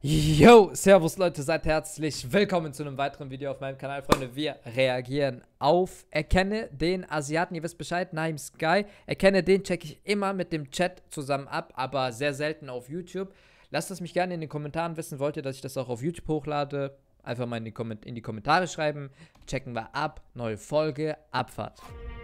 Yo, servus Leute, seid herzlich willkommen zu einem weiteren Video auf meinem Kanal, Freunde. Wir reagieren auf Erkenne den Asiaten, ihr wisst Bescheid, Naeem Sky. Erkenne den checke ich immer mit dem Chat zusammen ab, aber sehr selten auf YouTube. Lasst es mich gerne in den Kommentaren wissen, wollt ihr, dass ich das auch auf YouTube hochlade? Einfach mal in die Kommentare schreiben. Checken wir ab, neue Folge, Abfahrt.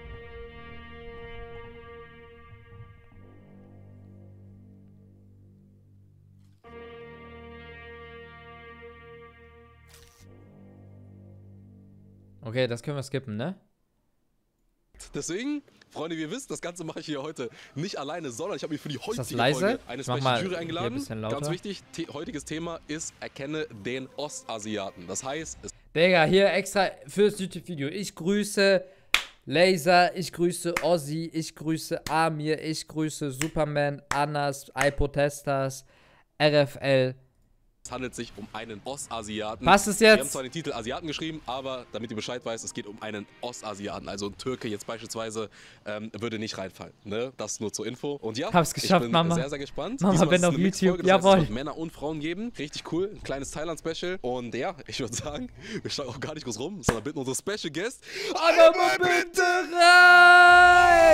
Okay, das können wir skippen, ne? Deswegen, Freunde, wie ihr wisst, das Ganze mache ich hier heute nicht alleine, sondern ich habe mich für die heutige Folge eine Special Jury eingeladen. Ganz wichtig, heutiges Thema ist Erkenne den Ostasiaten. Das heißt, Digga, hier extra fürs YouTube-Video. Ich grüße Laser, ich grüße Ozzy, ich grüße Amir, ich grüße Superman, Anas, iPotestas, RFL. es handelt sich um einen Ostasiaten. Was ist jetzt? Wir haben zwar den Titel Asiaten geschrieben, aber damit ihr Bescheid weißt, es geht um einen Ostasiaten. Also ein Türke jetzt beispielsweise würde nicht reinfallen. Ne? Das nur zur Info. Und ja, hab's geschafft, ich bin Mama. Sehr, sehr gespannt. Mama, bin auf YouTube. Das Jawohl. heißt, es wird Männer und Frauen geben. Richtig cool. Ein kleines Thailand-Special. Und ja, ich würde sagen, wir schlagen auch gar nicht groß rum, sondern bitten unsere Special Guest. Aber bitte rein!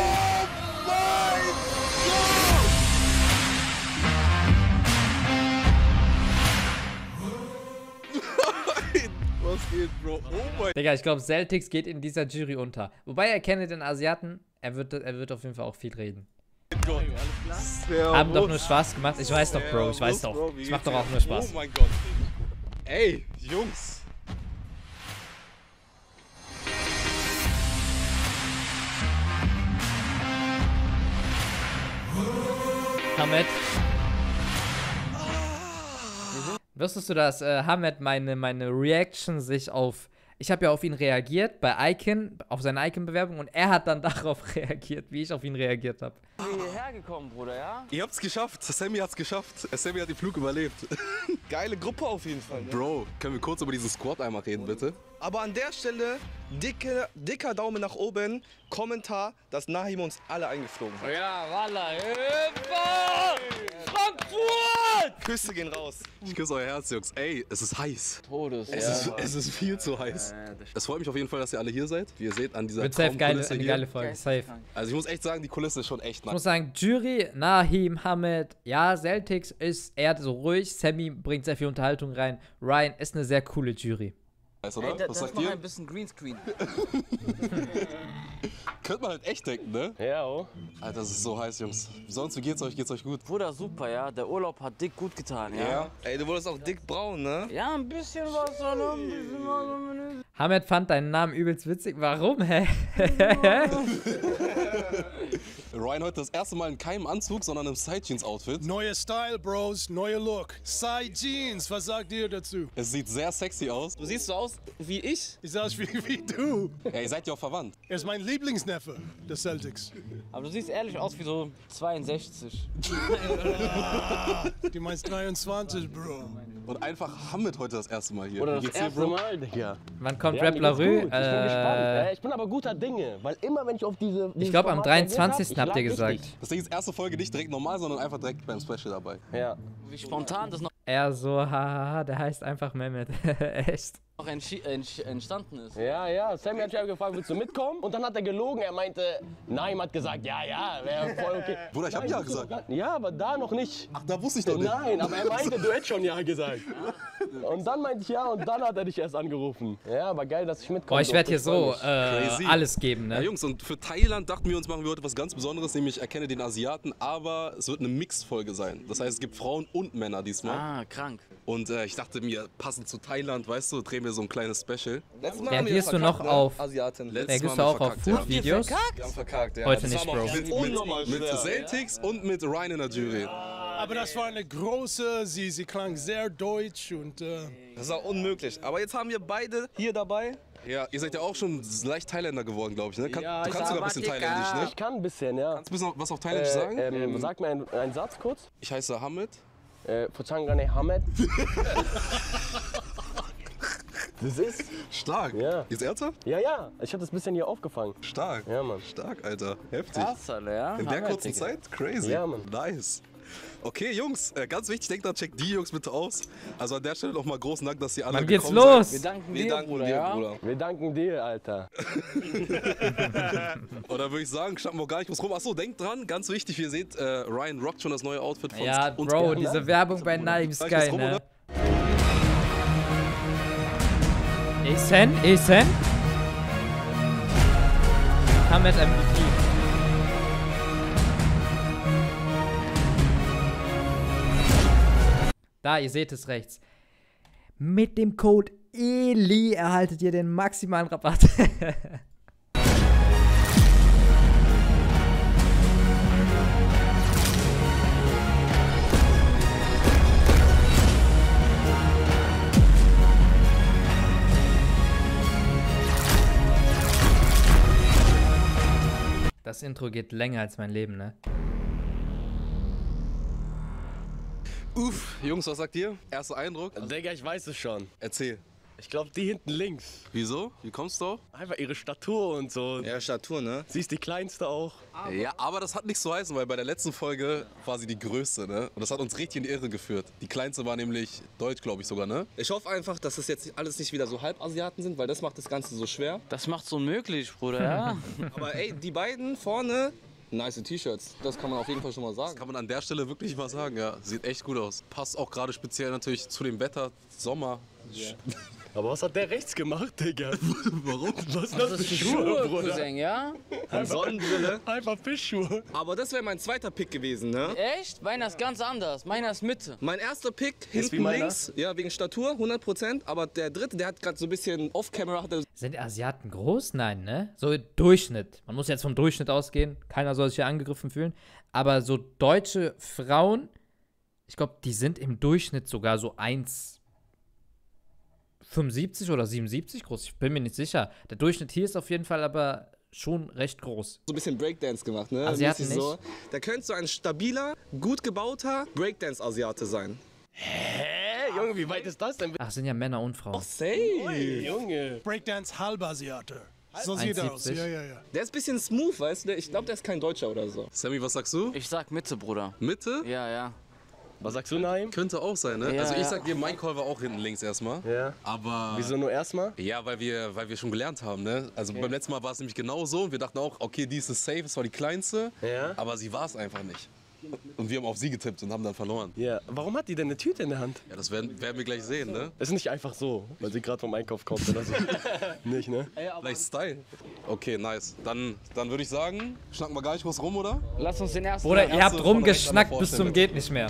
Was geht, Bro? Oh mein Digga, ich glaube, Celtics geht in dieser Jury unter. Wobei Erkenne den Asiaten, er wird auf jeden Fall auch viel reden. Gott. Haben doch nur Spaß gemacht. Ich weiß doch, Bro, ich weiß doch. Ich mach doch auch nur Spaß. Oh mein Gott. Ey, Jungs. Hamed. Wusstest du, dass Hamed meine Reaction sich auf... Ich habe ja auf ihn reagiert bei Icon, auf seine Icon-Bewerbung, und er hat dann darauf reagiert, wie ich auf ihn reagiert habe. Hierher gekommen, Bruder, ja? Ihr habt's geschafft. Sammy hat's geschafft. Sammy hat den Flug überlebt. Geile Gruppe auf jeden Fall. Ne? Bro, können wir kurz über diesen Squad einmal reden, bitte? Aber an der Stelle, dicker Daumen nach oben, Kommentar, dass Naeem uns alle eingeflogen hat. Ja, Walla, Frankfurt! Küsse gehen raus. Ich küsse euer Herz, Jungs. Ey, es ist heiß. Todes, Es ist viel zu heiß. Es freut mich auf jeden Fall, dass ihr alle hier seid. Wie ihr seht, an dieser Wird safe Traumkulisse eine hier. geile Folge, safe. Also ich muss echt sagen, die Kulisse ist schon echt Ich nice. muss sagen, Jury, Naeem, Hamed, ja, Celtics ist eher so ruhig, Sammy bringt sehr viel Unterhaltung rein, Ryan ist eine sehr coole Jury. Oder? Ey, Was das sagt macht ihr? ein bisschen Greenscreen. Könnte man halt echt denken, ne? Ja, oh. Alter, das ist so heiß, Jungs. Sonst, wie geht's euch? Geht's euch gut? Bruder, super, ja? Der Urlaub hat dick gut getan, ja? Ja. Ey, du wurdest auch dick braun, ne? Ja, ein bisschen was, ne? Ein bisschen was. Hamed fand deinen Namen übelst witzig, warum, hä? Ryan heute das erste Mal in keinem Anzug, sondern im Side-Jeans-Outfit. Neuer Style, Bros, neuer Look. Side Jeans, was sagt ihr dazu? Es sieht sehr sexy aus. Du siehst so aus wie ich. Ich sah wie du. Ja, ihr seid ja auch verwandt. Er ist mein Lieblingsneffe der Celtics. Aber du siehst ehrlich aus wie so 62. Du meinst 23, Bro. Und einfach Hamed heute das erste Mal hier. Oder Wie das geht's dir, erste Bro? Mal, Digga. Wann kommt Ja, Rap mir La geht's Rue? gut. Ich bin gespannt. Ich bin aber guter Dinge, weil immer wenn ich auf diese Ich glaube am 23. habt ihr gesagt. Das Ding ist, erste Folge nicht direkt normal, sondern einfach direkt beim Special dabei. Ja. Wie spontan das noch Er so, hahaha, der heißt einfach Mehmet. Echt. entstanden ist. Ja, Sammy hat mich gefragt, willst du mitkommen? Und dann hat er gelogen, er meinte, Naeem hat gesagt, ja, wäre voll okay. Bruder, ich hab Nein, ja wusste gesagt. doch gar- Ja, aber da noch nicht. Ach, da wusste ich doch nicht. Nein, aber er meinte, du hättest schon ja gesagt. Und dann meinte ich ja und dann hat er dich erst angerufen. Ja, aber geil, dass ich mitkomme. Boah, ich werde hier so Crazy. alles geben, Ja, ne? Jungs, und für Thailand dachten wir uns, machen wir heute was ganz Besonderes, nämlich Erkenne den Asiaten, aber es wird eine Mixed-Folge sein. Das heißt, es gibt Frauen und Männer diesmal. Ah, krank. Und ich dachte mir, passend zu Thailand, weißt du, drehen wir so ein kleines Special. Letztes Mal Reagierst du noch verkackt, auf- Asiaten. Letztes Gehst Mal du haben auch wir auf verkackt, ja. Food-Videos? Wir haben verkackt, ja. Heute Das nicht, war aber Bro. auch unnormal Mit schwer. Celtics und mit Ryan in der Jury. Aber das war eine große, sie klang sehr deutsch und Das ist auch unmöglich. Aber jetzt haben wir beide hier dabei. Ja, ihr seid ja auch schon leicht Thailänder geworden, glaube ich, ne? Ja, Du kannst sogar ein bisschen Thailändisch, ne? Ich kann ein bisschen, ja. Kannst du ein bisschen was auf Thailändisch sagen? Sag mir einen Satz kurz. Ich heiße Hamed. Fuchangane Hamed. Das ist? Stark. Ja. Jetzt ernsthaft? Ja, ich habe das bisschen hier aufgefangen. Stark. Ja, Mann. Stark, Alter. Heftig. Krass, Alter, ja? In der Hammer, kurzen Digga. Zeit? Crazy. Ja, Mann. Nice. Okay, Jungs, ganz wichtig, denkt dran, checkt die Jungs bitte aus. Also an der Stelle nochmal großen Dank, dass ihr alle Wann geht's gekommen seid. los? Wir danken Wir dir, danken Bruder, dir, ja? Bruder. Wir danken dir, Alter. Und dann würde ich sagen, schnappen wir gar nicht was rum. Achso, denkt dran, ganz wichtig, wie ihr seht, Ryan rockt schon das neue Outfit von Ja, uns. Bro, diese Werbung bei Nike Sag ich Sky, das rum, ne? oder? Esen? Hamed MVP. Da, ihr seht es rechts. Mit dem Code ELI erhaltet ihr den maximalen Rabatt. Das Intro geht länger als mein Leben, ne? Uff, Jungs, was sagt ihr? Erster Eindruck? Digga, ich weiß es schon. Erzähl. Ich glaube, die hinten links. Wieso? Wie kommst du drauf? Einfach ihre Statur und so. Ja, Statur, ne? Sie ist die kleinste auch. Ja, aber das hat nichts zu heißen, weil bei der letzten Folge war sie die größte, ne? Und das hat uns richtig in die Irre geführt. Die kleinste war nämlich deutsch, glaube ich sogar, ne? Ich hoffe einfach, dass es jetzt alles nicht wieder so Halbasiaten sind, weil das macht das Ganze so schwer. Das macht's unmöglich, Bruder, ja? Aber ey, die beiden vorne, nice T-Shirts. Das kann man auf jeden Fall schon mal sagen. Kann man an der Stelle wirklich mal sagen, ja. Sieht echt gut aus. Passt auch gerade speziell natürlich zu dem Wetter, Sommer. Aber was hat der rechts gemacht, Digga? Warum? Was ist das für Schuhe, Bruder? Cousin, ja? Sonnenbrille. Einfach Fischschuhe. Aber das wäre mein zweiter Pick gewesen, ne? Echt? Meiner ist ganz anders. Meiner ist Mitte. Mein erster Pick wie hinten meiner? links, ja, wegen Statur, 100%. Aber der dritte, der hat gerade so ein bisschen off-camera, hat er Sind Asiaten groß? Nein, ne? So Durchschnitt. Man muss jetzt vom Durchschnitt ausgehen. Keiner soll sich hier angegriffen fühlen. Aber so deutsche Frauen, ich glaube, die sind im Durchschnitt sogar so 1,75 oder 77 groß. Ich bin mir nicht sicher. Der Durchschnitt hier ist auf jeden Fall aber schon recht groß. so ein bisschen Breakdance gemacht, ne? Asiaten Mäßig so. Der könnte so ein stabiler, gut gebauter Breakdance-Asiate sein. Hä? Junge, wie weit ist das denn? Ach, sind ja Männer und Frauen. Safe. Junge. Breakdance Halbasiate. So sieht er aus. 1,70. Ja, ja, ja. Der ist ein bisschen smooth, weißt du? Ich glaube, der ist kein Deutscher oder so. Sammy, was sagst du? Ich sag Mitte, Bruder. Mitte? Ja, ja. Was sagst du, Naim? Könnte auch sein, ne? Ja, Also ich ja. sag dir, mein Call war auch hinten links erstmal. Ja. Aber... Wieso nur erstmal? Ja, weil wir schon gelernt haben, ne? Also beim letzten Mal war es nämlich genau so und wir dachten auch, okay, die ist safe, es war die kleinste, Ja. aber sie war es einfach nicht. Und wir haben auf sie getippt und haben dann verloren. Ja. Warum hat die denn eine Tüte in der Hand? Ja, das werden wir gleich sehen, ne? Das ist nicht einfach so, weil sie gerade vom Einkauf kommt oder so. Nicht, ne? Vielleicht Style. Okay, nice. Dann würde ich sagen, schnacken wir gar nicht groß rum, oder? Lass uns den ersten. Bruder, Mal- ihr habt von rechts rumgeschnackt einmal bis zum vorstellen, geht nicht mehr.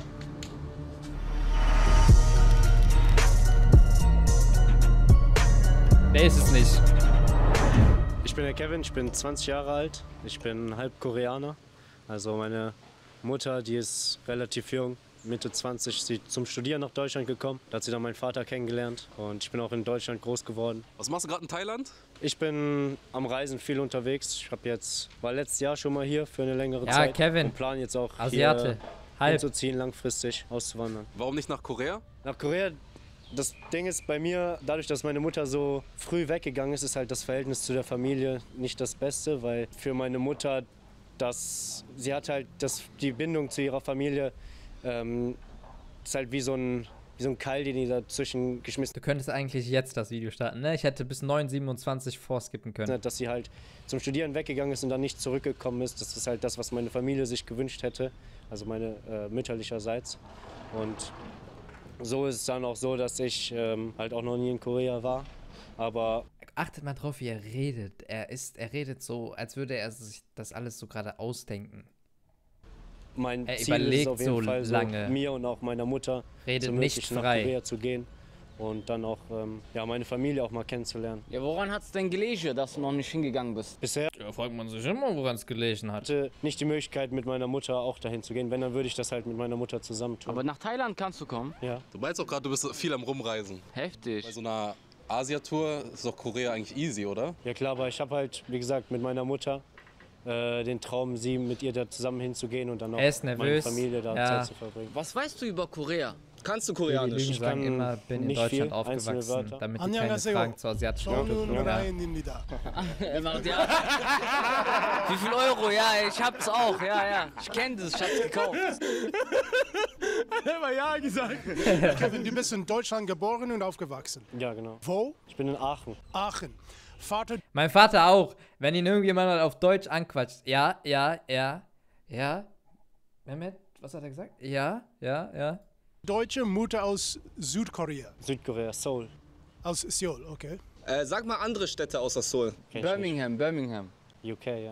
Der ist es nicht. Ich bin der Kevin, ich bin 20 Jahre alt, ich bin halb Koreaner. Also meine Mutter, die ist relativ jung, Mitte 20, sie zum Studieren nach Deutschland gekommen. Da hat sie dann meinen Vater kennengelernt und ich bin auch in Deutschland groß geworden. Was machst du gerade in Thailand? Ich bin am Reisen viel unterwegs. War letztes Jahr schon mal hier für eine längere Ja, Zeit. Kevin. Und plane jetzt auch Asiate. hier Halb. hinzuziehen, langfristig auszuwandern. Warum nicht nach Korea? Nach Korea, das Ding ist bei mir, dadurch, dass meine Mutter so früh weggegangen ist, ist halt das Verhältnis zu der Familie nicht das Beste, weil für meine Mutter, sie hat halt die Bindung zu ihrer Familie, ist halt wie so ein Keil, den die dazwischen geschmissen Du könntest eigentlich jetzt das Video starten, ne? Ich hätte bis 9,27 vorskippen können. hat, dass sie halt zum Studieren weggegangen ist und dann nicht zurückgekommen ist. Das ist halt das, was meine Familie sich gewünscht hätte, also meine mütterlicherseits. Und so ist es dann auch so, dass ich halt auch noch nie in Korea war. Aber Achtet mal drauf, wie er redet. Er redet so, als würde er sich das alles so gerade ausdenken. mein Er Ziel ist es überlegt auf jeden so Fall, lange. mir und auch meiner Mutter Redet zu nicht ermöglichen, nach frei. Korea zu gehen und dann auch meine Familie auch mal kennenzulernen. Ja, woran hat's denn gelegen, dass du noch nicht hingegangen bist? Bisher Ja, fragt man sich immer, woran es gelegen hat. hatte nicht die Möglichkeit, mit meiner Mutter auch dahin zu gehen. Wenn, dann würde ich das halt mit meiner Mutter zusammen tun. Aber nach Thailand kannst du kommen. ja. Du meinst auch gerade, du bist viel am Rumreisen. Heftig. Bei so einer Asia-Tour ist doch Korea eigentlich easy, oder? Ja klar, aber ich habe halt, wie gesagt, mit meiner Mutter den Traum, mit ihr da zusammen hinzugehen und dann auch Er ist meine nervös. Familie da Ja. Zeit zu verbringen. Was weißt du über Korea? Kannst du Die Koreanisch? Lügen sagen kann immer, bin in nicht Deutschland viel, einzelne aufgewachsen, Wörter. damit die keine 안녕하세요. Fragen zur asiatischen 저는 Kultur haben. 라인입니다. Er macht ja. Wie viel Euro? Ja, ich hab's auch. Ja. Ich kenne das. Ich hab's gekauft. Immer ja gesagt. Kevin, du bist in Deutschland geboren und aufgewachsen. Ja, genau. Wo? Ich bin in Aachen. Aachen. Vater Mein Vater auch, wenn ihn irgendjemand halt auf Deutsch anquatscht. Ja. Mehmet, was hat er gesagt? Ja. Deutsche, Mutter aus Südkorea. Südkorea, Seoul. Aus Seoul, okay. Sag mal andere Städte außer Seoul. Kenn ich Birmingham. nicht. UK, ja.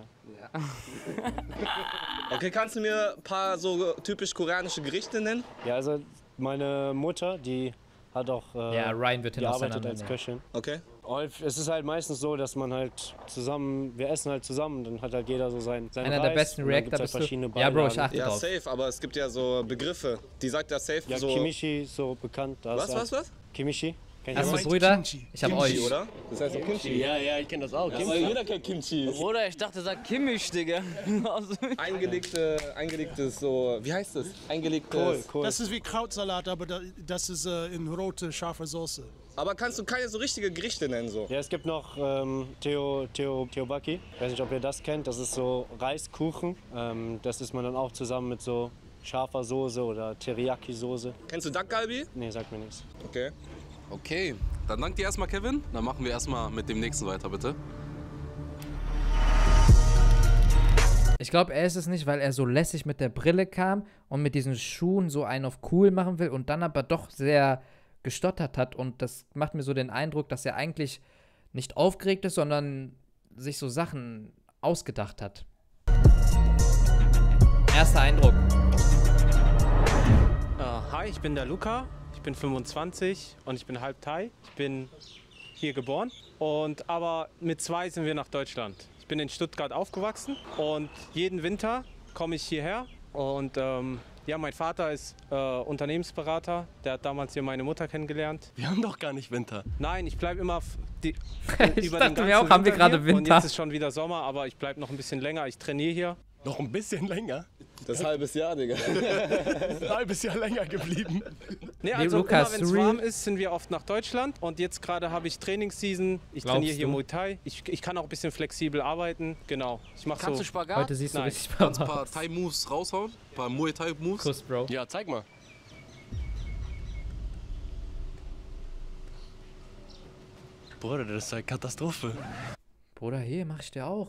Okay, kannst du mir ein paar so typisch koreanische Gerichte nennen? Ja, also meine Mutter, die hat auch Ja, Ryan wird hin gearbeitet als auseinandernehmen. Köchin. Okay. Und es ist halt meistens so, dass man halt zusammen, wir essen halt zusammen, dann hat halt jeder so seinen Einer Reis, der besten und dann Reactor gibt's bist halt verschiedene du. Ja, Bro, ich Beilagen. achte Ja, drauf. safe, aber es gibt ja so Begriffe. Die sagt ja safe Ja, so. Kimchi, so bekannt. Das Was? Kimchi? Kennt Hast ihr du das? Brüder? Kimchi. Ich hab Kimchi, euch. oder? Das heißt doch Kimchi. Ja, ich kenne das auch. Aber jeder kennt Kimchi. Bruder, ich dachte, sag Kimmich, Digga. Eingelegtes so, wie heißt das? Eingelegtes. Kohl. Das ist wie Krautsalat, aber das ist in rote, scharfe Soße. Aber kannst du keine so richtige Gerichte nennen so? Ja, es gibt noch Teobaki. Ich weiß nicht, ob ihr das kennt. Das ist so Reiskuchen. Das isst man dann auch zusammen mit so scharfer Soße oder Teriyaki-Soße. Kennst du Dak Galbi? Nee, sagt mir nichts. Okay. Okay, dann danke dir erstmal, Kevin. Dann machen wir erstmal mit dem nächsten weiter, bitte. Ich glaube, er ist es nicht, weil er so lässig mit der Brille kam und mit diesen Schuhen so einen auf cool machen will und dann aber doch sehr gestottert hat. Und das macht mir so den Eindruck, dass er eigentlich nicht aufgeregt ist, sondern sich so Sachen ausgedacht hat. Erster Eindruck. Hi, ich bin der Luca, ich bin 25 und ich bin halb Thai. Ich bin hier geboren aber mit 2 sind wir nach Deutschland. Ich bin in Stuttgart aufgewachsen und jeden Winter komme ich hierher und ja, mein Vater ist Unternehmensberater, der hat damals hier meine Mutter kennengelernt. Wir haben doch gar nicht Winter. Nein, ich bleibe immer Ich über dachte den mir ganzen auch, haben wir Winter gerade hier. Und Winter? jetzt ist schon wieder Sommer, aber ich bleibe noch ein bisschen länger, ich trainiere hier. Noch ein bisschen länger. Das ist ein halbes Jahr, Digga. Ein halbes Jahr länger geblieben. Nee, also Lukas, immer wenn es real? warm ist, sind wir oft nach Deutschland und jetzt gerade habe ich Trainingsseason. Ich Glaubst trainiere hier du? Muay Thai. Ich kann auch ein bisschen flexibel arbeiten. Genau. Ich mache Kannst so. du Spagat? Heute siehst du Nein. richtig Kannst ein aus. paar Thai-Moves raushauen? Ein paar Muay Thai-Moves? Kuss, Bro. Ja, zeig mal. Bruder, das ist eine Katastrophe. Bruder, hier mach ich dir auch.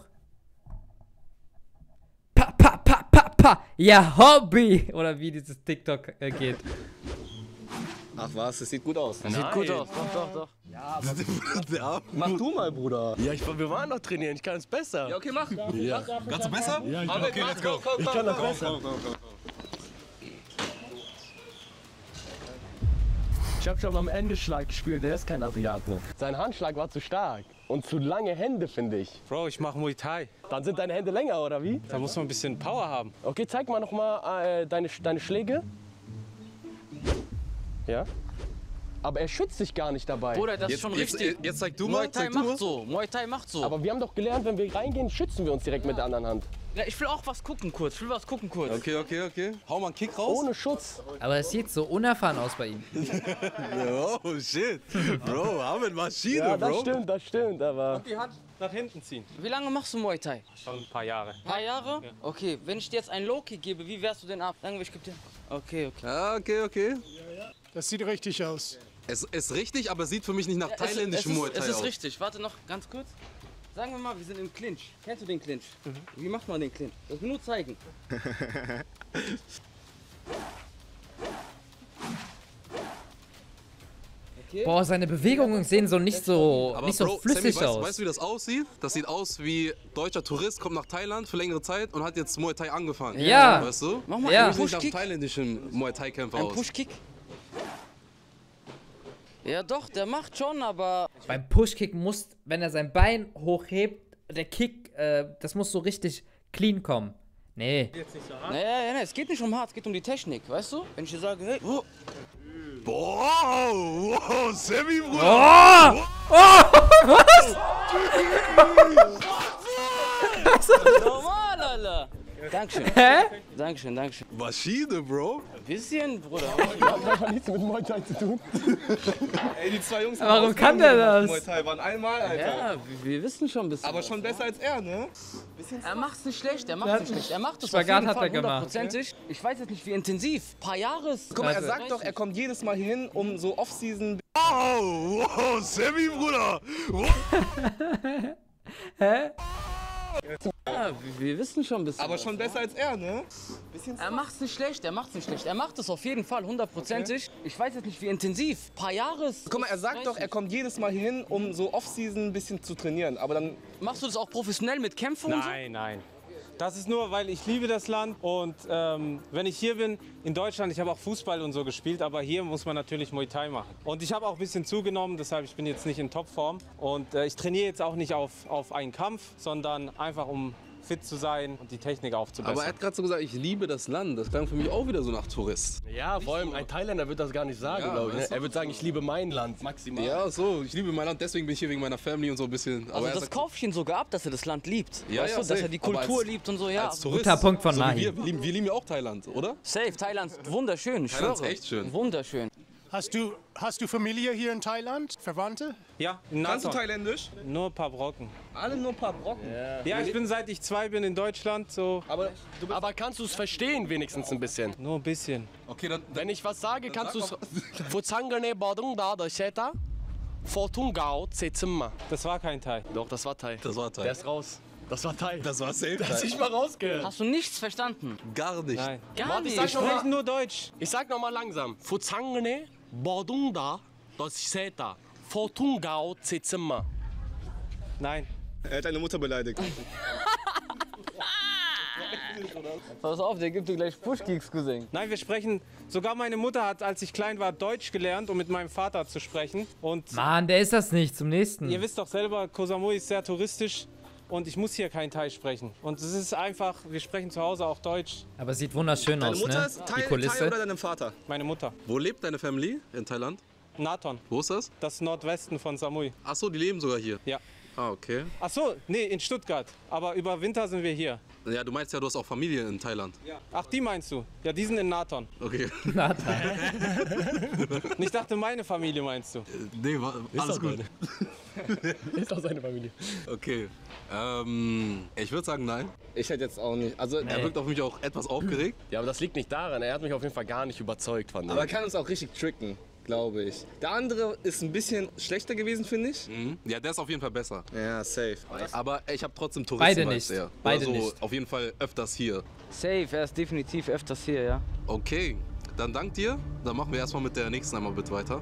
Pa, pa, pa, pa, pa. Ja, Hobby. Oder wie dieses TikTok geht. Ach was, das sieht gut aus. Sieht gut aus. Doch. Mach du mal, Bruder. Ja, wir waren noch trainieren, ich kann es besser. Ja, okay, mach. Ja. Kannst du besser? Ja, ich kann, Okay, let's go. ich kann das besser. Ich habe schon mal am Endeschlag gespielt, der ist kein Asiate. Sein Handschlag war zu stark und zu lange Hände, finde ich. Bro, ich mache Muay Thai. Dann sind deine Hände länger, oder wie? Da muss man ein bisschen Power haben. Okay, zeig mal noch mal deine Schläge. Ja. Aber er schützt sich gar nicht dabei. Bruder, das ist schon richtig. Jetzt zeig du Muay mal. Thai Zeig du mal. macht so. Muay Thai macht so. Aber wir haben doch gelernt, wenn wir reingehen, schützen wir uns direkt mit der anderen Hand. Ja, ich will auch was gucken kurz. Okay. Hau mal einen Kick raus. Ohne Schutz. Aber es sieht so unerfahren aus bei ihm. Oh shit. Bro, Ahmed Maschine, Ja, Bro. das stimmt, aber... Die Hand nach hinten ziehen. Wie lange machst du Muay Thai? Schon ein paar Jahre. Ein paar Jahre? Okay, wenn ich dir jetzt einen Low-Kick gebe, wie wehrst du den ab? Sagen wir, ich gebe dir... Okay. Ja, okay. Das sieht richtig aus. Es ist richtig, aber sieht für mich nicht nach thailändischem Muay Thai Es ist aus. richtig. Warte noch ganz kurz. Sagen wir mal, wir sind im Clinch. Kennst du den Clinch? Wie macht man den Clinch? Das will nur zeigen. Okay. Boah, seine Bewegungen sehen so nicht so, Aber nicht so Bro, flüssig Sammy, aus. weißt du, wie das aussieht? Das sieht aus wie deutscher Tourist, kommt nach Thailand für längere Zeit und hat jetzt Muay Thai angefangen. Ja. Weißt du? Mach mal Ja. einen Sieht nicht nach Push-Kick. thailändischem Muay Thai-Kämpfer Ein aus. Push-Kick. Ja doch, der macht schon, aber... Beim Pushkick muss, wenn er sein Bein hochhebt, der Kick, das muss so richtig clean kommen. Nee. Naja, es geht nicht um hart, es geht um die Technik, weißt du? Wenn ich dir sage, hey, oh, Wow, Sammy, Bruder. normal, Alter. Dankeschön. Hä? Dankeschön. Maschine, Bro. Ein bisschen, Bruder. Das hat nichts mit Muay Thai zu tun. Ey, die zwei Jungs haben Warum kann der das? Muay Thai waren einmal, Alter. Ja, wir wissen schon ein bisschen. Aber schon besser als er, ne? Er macht's nicht schlecht, er macht's nicht schlecht. Er macht es auf Spagat jeden hat Fall er gemacht. hundertprozentig. Ich weiß jetzt nicht, wie intensiv. Paar Jahres. Guck mal, er Also- sagt doch, er kommt jedes Mal hin, um so Off-Season. Wow, Sammy, Bruder. Hä? Ja, wir wissen schon ein bisschen. Aber schon besser als er, ne? Er macht's nicht schlecht, er macht's nicht schlecht. Er macht es auf jeden Fall hundertprozentig. Ich weiß jetzt nicht, wie intensiv. Paar Jahres. Guck mal, er sagt doch, er kommt jedes Mal hin, um so Off-Season ein bisschen zu trainieren. Aber dann. Machst du das auch professionell mit Kämpfen und so? Nein, nein. Das ist nur, weil ich liebe das Land und wenn ich hier bin, in Deutschland, ich habe auch Fußball und so gespielt, aber hier muss man natürlich Muay Thai machen. Und ich habe auch ein bisschen zugenommen, deshalb ich bin jetzt nicht in Topform und ich trainiere jetzt auch nicht auf einen Kampf, sondern einfach um fit zu sein und die Technik aufzubessern. Aber er hat gerade so gesagt, ich liebe das Land. Das klang für mich auch wieder so nach Tourist. Ja, vor allem ein Thailänder wird das gar nicht sagen, Ja, glaube ich. Ne? weißt du? Er wird sagen, ich liebe mein Land, maximal. Ja, so, ich liebe mein Land, deswegen bin ich hier wegen meiner Family und so ein bisschen. Aber Also er das sagt, kaufe ich ihn sogar ab, dass er das Land liebt. Ja, weißt ja, du, dass safe. er die Aber Kultur als- liebt und so, ja. als Tourist, Guter Punkt von so wie Nahi. wir lieben ja auch Thailand, oder? Safe, Thailand, wunderschön, ich Thailand ist schwöre. echt schön. Wunderschön. Hast du Familie hier in Thailand? Verwandte? Ja, in Kannst du Nassau. Thailändisch? Nur ein paar Brocken. Alle nur ein paar Brocken. Ja, ich bin seit ich 2 bin in Deutschland, so Aber kannst du es verstehen wenigstens ein bisschen? nur ein bisschen. Okay, dann Wenn ich was sage, kannst du es... Das war kein Thai. Doch, das war Thai. das war Thai. Der ist raus. Das war Thai. Das war safe Hast Thai. nicht mal rausgehört. Hast du nichts verstanden? Gar nicht. Nein. Gar Warte, ich nicht. sag Wir schon mal. sprechen nur Deutsch. Ich sag nochmal langsam. Fuzangene Bodungda Doseta Fotungao Zezimmer. Nein. Er hat deine Mutter beleidigt. Pass auf, der gibt dir gleich Pushkicks, Cousin. Nein, wir sprechen. Sogar meine Mutter hat, als ich klein war, Deutsch gelernt, um mit meinem Vater zu sprechen. Und Mann, der ist das nicht. Zum nächsten. ihr wisst doch selber, Koh Samui ist sehr touristisch und ich muss hier kein Thai sprechen. Und es ist einfach, wir sprechen zu Hause auch Deutsch. Aber sieht wunderschön Deine aus, Mutter ne? ist Die Thai Kulisse. oder deinem Vater? Meine Mutter. Wo lebt deine Family in Thailand? Nathon, Wo ist das? das Nordwesten von Samui. Ach so, die leben sogar hier. Ja. Ah, okay. Ach so, nee, in Stuttgart. Aber über Winter sind wir hier. Ja, du meinst ja, du hast auch Familie in Thailand. Ach, die meinst du? Ja, die sind in Nathon. Okay. Und ich dachte, meine Familie meinst du. Nee, alles gut. Ist auch seine Familie. Okay. Ich würde sagen, nein. Ich hätte jetzt auch nicht. Also, Er wirkt auf mich auch etwas aufgeregt. Ja, aber das liegt nicht daran. Er hat mich auf jeden Fall gar nicht überzeugt von aber er kann uns auch richtig tricken, glaube ich. Der andere ist ein bisschen schlechter gewesen, finde ich. Ja, der ist auf jeden Fall besser. Ja, safe. Aber ich habe trotzdem Beide Touristen. nicht. Oder Beide so, nicht. Auf jeden Fall öfters hier. Safe, er ist definitiv öfters hier, ja. Okay, dann dank dir. Dann machen wir erstmal mit der nächsten einmal bitte weiter.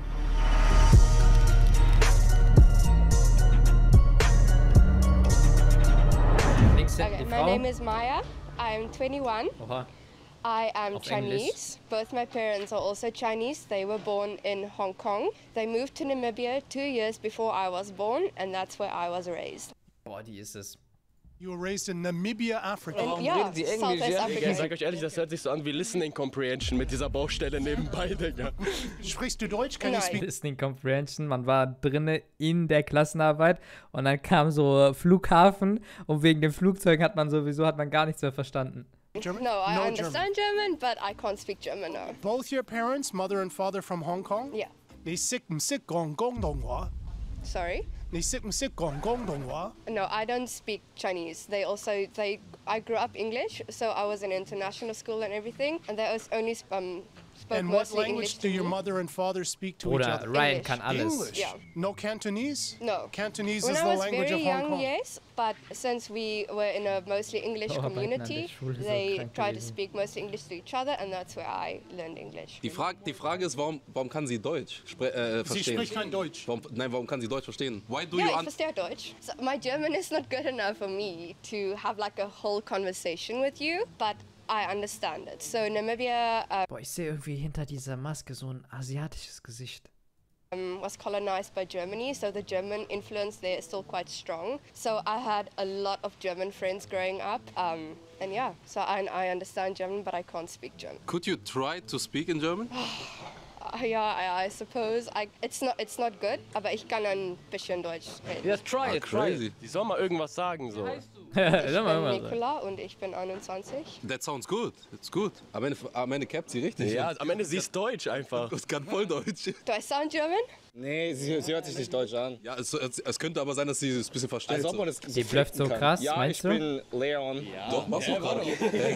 Links hinten Okay, die my Frau. name is Maya. I'm 21. Oha. I am Auf Chinese. Both my parents are also Chinese. They were born in Hong Kong. They moved to Namibia 2 years before I was born, and that's where I was raised. Boah, die ist es. You were raised in Namibia, Africa. And Warum yeah, redet sie Englisch, Southwest ja? Ich Africa. sag euch ehrlich, das hört sich so an wie Listening Comprehension mit dieser Baustelle nebenbei, Digga. Sprichst du Deutsch? Can you Nein. speak? Listening Comprehension. Man war drinne in der Klassenarbeit und dann kam so Flughafen und wegen dem Flugzeug hat man gar nichts mehr verstanden. German? No, I No understand German, but I can't speak German, no. Both your parents, mother and father from Hong Kong? Yeah. 你識唔識講廣東話？ Sorry? 你識唔識講廣東話？ No, I don't speak Chinese. I grew up English, so I was in international school and everything, and they only spoke And what mostly language English do to your me. mother and father speak to each Oder other? Ryan English. kann alles. English? Yeah. No Cantonese? No. Cantonese When is I the was language very of Hong young, Kong. yes, but since we were in a mostly English Oh, aber in der community, Schule so they krank tried to gewesen. speak mostly English to each other, and that's where I learned English. Die Frage ist, warum kann sie Deutsch Sie verstehen? spricht kein Deutsch. Warum kann sie Deutsch verstehen? Why do Yeah, you ich verstehe Deutsch. So my German is not good enough for me to have like a whole conversation with you, but I understand it. So Namibia Boah, ich sehe irgendwie hinter dieser Maske so ein asiatisches Gesicht. was colonized by Germany, so the German influence there is still quite strong. So I had a lot of German friends growing up, and yeah, so I understand German, but I can't speak German. Could you try to speak in German? Ja, I suppose. It's not good, aber ich kann ein bisschen Deutsch reden. Ja, try it, try it. Die soll mal irgendwas sagen so. Ich bin Nicola und ich bin 21. That sounds good. It's good. Am Ende capt sie richtig. Ja, am Ende sie ist deutsch einfach. Das kann voll Deutsch. Do I sound German? Nee, sie hört sich nicht deutsch an. Ja, es könnte aber sein, dass sie es ein bisschen verstellt. Als ob man das Die blufft so krass, Ja, meinst ich du? bin Leon. Doch, machst du gerade.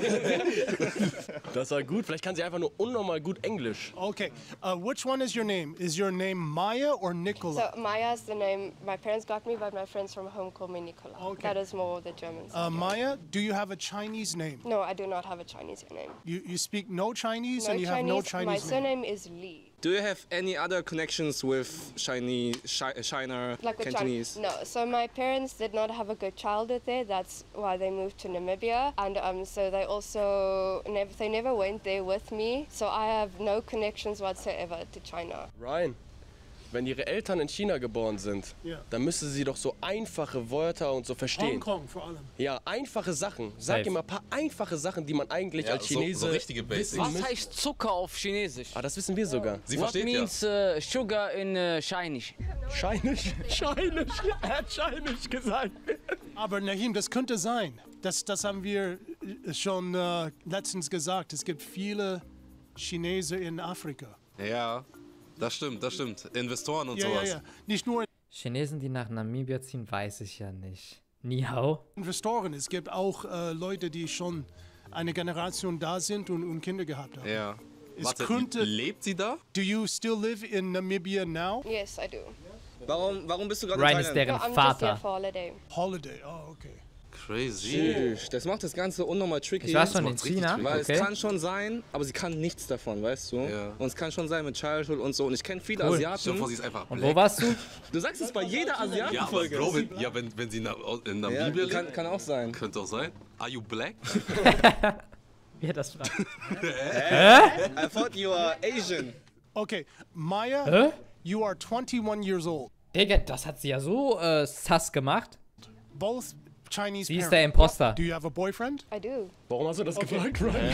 Das war gut. Vielleicht kann sie einfach nur unnormal gut Englisch. Okay, which one is your name? Is your name Maya or Nicola? So Maya is the name my parents got me, but my friends from home call me Nicola. Okay. That is more the German side. Maya, do you have a Chinese name? No, I do not have a Chinese name. You speak no Chinese No and you have no Chinese My name? surname is Lee. Do you have any other connections with China, Like with Cantonese? China. No, so my parents did not have a good childhood there. That's why they moved to Namibia, and so they also never went there with me. So I have no connections whatsoever to China. Ryan, wenn ihre Eltern in China geboren sind, Ja. dann müsste sie doch so einfache Wörter und so verstehen. Hongkong vor allem. Ja, einfache Sachen. Sag Safe. ihr mal ein paar einfache Sachen, die man eigentlich Ja, als Chinese so richtige Basics. Was heißt Zucker auf Chinesisch? Ah, das wissen wir sogar. Sie What versteht ja. means sugar in Chinese? Scheinisch. Scheinisch. Er hat scheinisch gesagt. Aber Nahim, das könnte sein. Das haben wir schon letztens gesagt. Es gibt viele Chinesen in Afrika. Ja, das stimmt. Investoren und sowas. Ja. Nicht nur Chinesen, die nach Namibia ziehen, weiß ich ja nicht. Ni hao? Investoren, es gibt auch Leute, die schon eine Generation da sind und Kinder gehabt haben. Ja. Es Warte, könnte- lebt sie da? Do you still live in Namibia now? Yes, I do. Warum bist du gerade Ryan in ist Thailand? deren No, I'm just here Vater. for holiday. Holiday, oh, okay. Crazy. Das macht das Ganze unnormal tricky. Ich war schon in macht's richtig China, tricky. Weil okay. es kann schon sein, aber sie kann nichts davon, weißt du? Ja. Und es kann schon sein mit Childhood und so. Und ich kenne viele Cool. Stell dir Asiaten. vor, sie ist einfach Und black. wo warst du? Du sagst es bei jeder Ja, aber Asiatenfolge. Bro, wenn sie in Ja, Namibia lebt, kann auch sein. könnte auch sein. Are you black? Wie er das fragt. I thought you are Asian. Okay, Maya, Hä? you are 21 years old. Digga, das hat sie ja so sass gemacht. Both Chinese Sie ist parents. der Imposter. Do you have a boyfriend? I do. Warum hast du das gefragt, Ryan?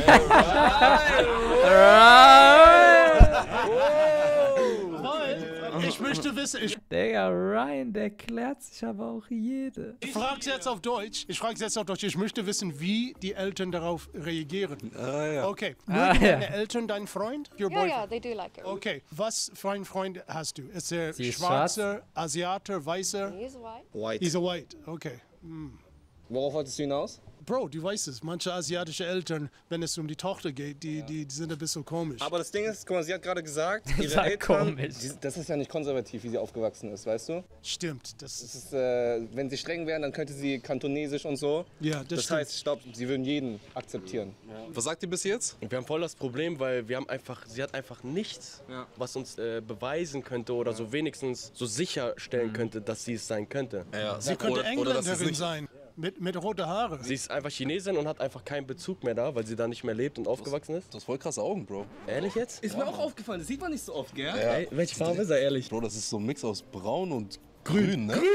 Ich möchte wissen, Digga, Ryan, der klärt sich aber auch jede. ich frage es jetzt auf Deutsch. Ich möchte wissen, wie die Eltern darauf reagieren. Okay, mögen ja. deine Eltern deinen Freund? Your Yeah, boyfriend? yeah, they do like it. Okay, was für einen Freund hast du? Ist er Sie ist schwarzer, Asiater, weißer? He's white. White. He's a white, okay. Worauf wolltest du hinaus? Bro, du weißt es, manche asiatische Eltern, wenn es um die Tochter geht, die sind ein bisschen komisch. Aber das Ding ist, guck mal, sie hat gerade gesagt, ihre war Eltern, komisch. das ist ja nicht konservativ, wie sie aufgewachsen ist, weißt du? Stimmt, das Das ist, ist, wenn sie streng wären, dann könnte sie kantonesisch und so. ja, das Das stimmt. heißt, ich glaube, sie würden jeden akzeptieren. Was sagt ihr bis jetzt? Wir haben voll das Problem, weil sie hat einfach nichts, Ja. was uns beweisen könnte oder so wenigstens so sicherstellen könnte, dass sie es sein könnte. Ja, Sie könnte Engländerin sein, mit roten Haaren. Sie ist einfach Chinesin und hat einfach keinen Bezug mehr da, weil sie da nicht mehr lebt und aufgewachsen ist. Du hast voll krasse Augen, Bro. Ehrlich jetzt? Ist mir auch aufgefallen, das sieht man nicht so oft, gell? Ey, welche Farbe ist er, ehrlich? Bro, das ist so ein Mix aus braun und grün, ne?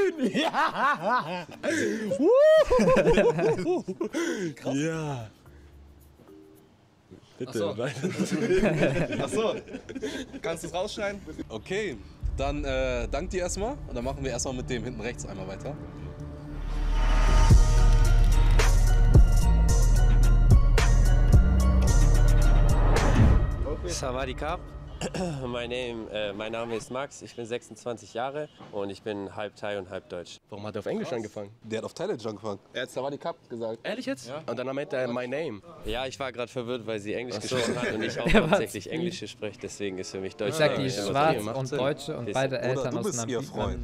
Ja. Bitte, Achso, kannst du es rausschneiden? Okay, dann dank dir erstmal. Und dann machen wir erstmal mit dem hinten rechts einmal weiter. Sawadikap. Mein Name ist Max, ich bin 26 Jahre und ich bin halb Thai und halb Deutsch. Warum hat er auf Englisch angefangen? Der hat auf Thailändisch angefangen. Er hat Sawadikap gesagt. Ehrlich jetzt? Ja. Und dann meinte er my name. Ja, ich war gerade verwirrt, weil sie Englisch gesprochen hat und ich auch Was? hauptsächlich Englisch spreche, deswegen ist für mich Deutsch. Ich sag, die immer ist so schwarz viel. und Deutsche und Ist- beide Oder Eltern du aus bist ihr Freund.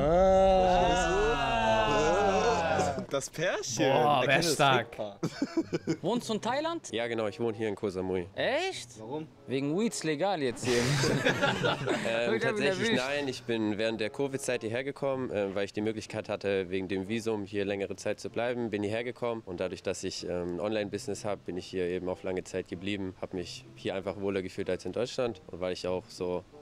Namibia. Das Pärchen. Boah, Er wär kennt das stark. Fake-Paar. Wohnst du in Thailand? Ja, genau, ich wohne hier in Koh Samui. Echt? Warum? Wegen Weeds legal jetzt hier. Tatsächlich erwischt. nein, ich bin während der Covid-Zeit hierher gekommen, weil ich die Möglichkeit hatte, wegen dem Visum hier längere Zeit zu bleiben, bin hierher gekommen und dadurch, dass ich ein Online-Business habe, bin ich hier eben auf lange Zeit geblieben, habe mich hier einfach wohler gefühlt als in Deutschland und weil ich auch so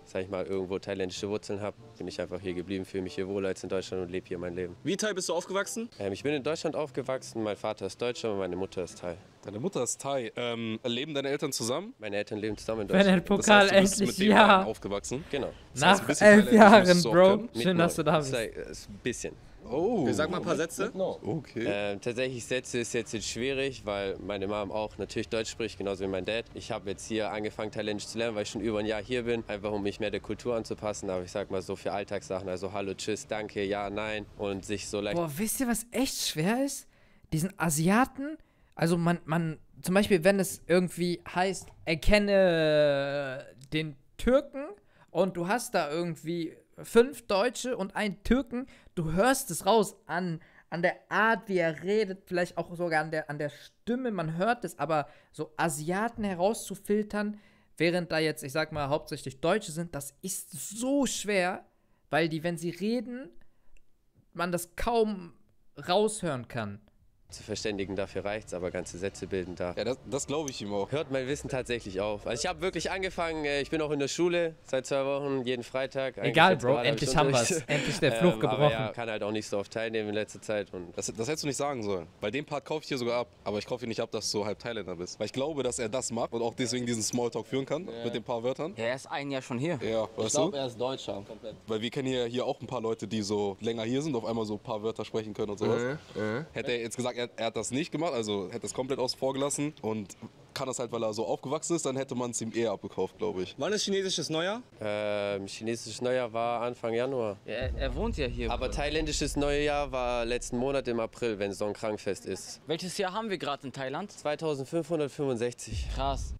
sag ich mal, irgendwo thailändische Wurzeln habe, bin ich einfach hier geblieben, fühle mich hier wohler als in Deutschland und lebe hier mein Leben. Wie Thai bist du aufgewachsen? Ich bin in Deutschland aufgewachsen, mein Vater ist Deutscher und meine Mutter ist Thai. Deine Mutter ist Thai. Leben deine Eltern zusammen? Meine Eltern leben zusammen in Wenn der Deutschland. Pokal du bist endlich, mit den ja. beiden aufgewachsen? Genau. Das heißt, Nach ein bisschen 11 Thailändisch Jahren, musstest du auch Bro. können? Schön, dass du da bist. Ist ein bisschen. Oh. Sag mal ein paar Sätze. Okay. Tatsächlich Sätze ist jetzt schwierig, weil meine Mom auch natürlich Deutsch spricht, genauso wie mein Dad. Ich habe jetzt hier angefangen, Thailändisch zu lernen, weil ich schon über ein Jahr hier bin, einfach um mich mehr der Kultur anzupassen. Aber ich sag mal so für Alltagssachen, also Hallo, Tschüss, Danke, Ja, Nein und sich so leicht... Boah, wisst ihr, was echt schwer ist? Diesen Asiaten, also man, zum Beispiel, wenn es irgendwie heißt, erkenne den Türken und du hast da irgendwie 5 Deutsche und einen Türken, du hörst es raus an der Art, wie er redet, vielleicht auch sogar an der Stimme, man hört es, aber so Asiaten herauszufiltern, während da jetzt, ich sag mal, hauptsächlich Deutsche sind, das ist so schwer, weil die, wenn sie reden, man das kaum raushören kann. zu verständigen, dafür reicht's, aber ganze Sätze bilden da. Ja, das glaube ich ihm auch. Hört mein Wissen tatsächlich auf. Also ich habe wirklich angefangen, ich bin auch in der Schule seit 2 Wochen, jeden Freitag. Egal, Bro, endlich haben wir es. Endlich der Fluch gebrochen. Aber ja, kann halt auch nicht so oft teilnehmen in letzter Zeit. Und Das hättest du nicht sagen sollen. Bei dem Part kaufe ich dir sogar ab. Aber ich kaufe dir nicht ab, dass du halb Thailänder bist. Weil ich glaube, dass er das macht und auch deswegen diesen Smalltalk führen kann mit den paar Wörtern. Ja, er ist ein Jahr schon hier. Ja, Ich weißt glaube, du? er ist Deutscher. Komplett. Weil wir kennen hier auch ein paar Leute, die so länger hier sind, auf einmal so ein paar Wörter sprechen können und sowas. Hätte er jetzt gesagt, er hat das nicht gemacht, also hätte es komplett außen vor gelassen und kann das halt, weil er so aufgewachsen ist, dann hätte man es ihm eher abgekauft, glaube ich. Wann ist chinesisches Neujahr? chinesisches Neujahr war Anfang Januar. Ja, er wohnt ja hier. Aber thailändisches Neujahr war letzten Monat im April, wenn Songkran-Fest ist. Welches Jahr haben wir gerade in Thailand? 2565. Krass.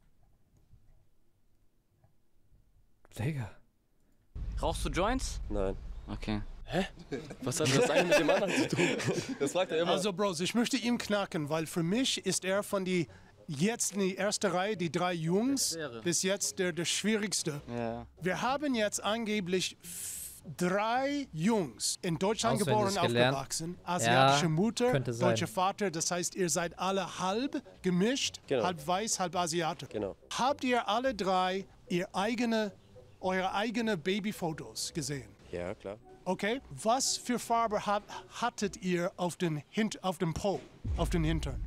Digga. Rauchst du Joints? Nein. Okay. Was hat das eine mit dem anderen zu tun? Das fragt er immer. Also, Bros, ich möchte ihn knacken, weil für mich ist er von die jetzt in die erste Reihe, die 3 Jungs, bis jetzt der schwierigste. Ja. Wir haben jetzt angeblich 3 Jungs in Deutschland Auswendig geboren, gelernt. aufgewachsen, asiatische Ja, Mutter, könnte sein. deutscher Vater. Das heißt, ihr seid alle halb gemischt, Genau. halb weiß, halb Asiate. Genau. Habt ihr alle 3 eure eigene Babyfotos gesehen? Ja, klar. Okay, was für Farbe hattet ihr auf den Po, auf den Hintern?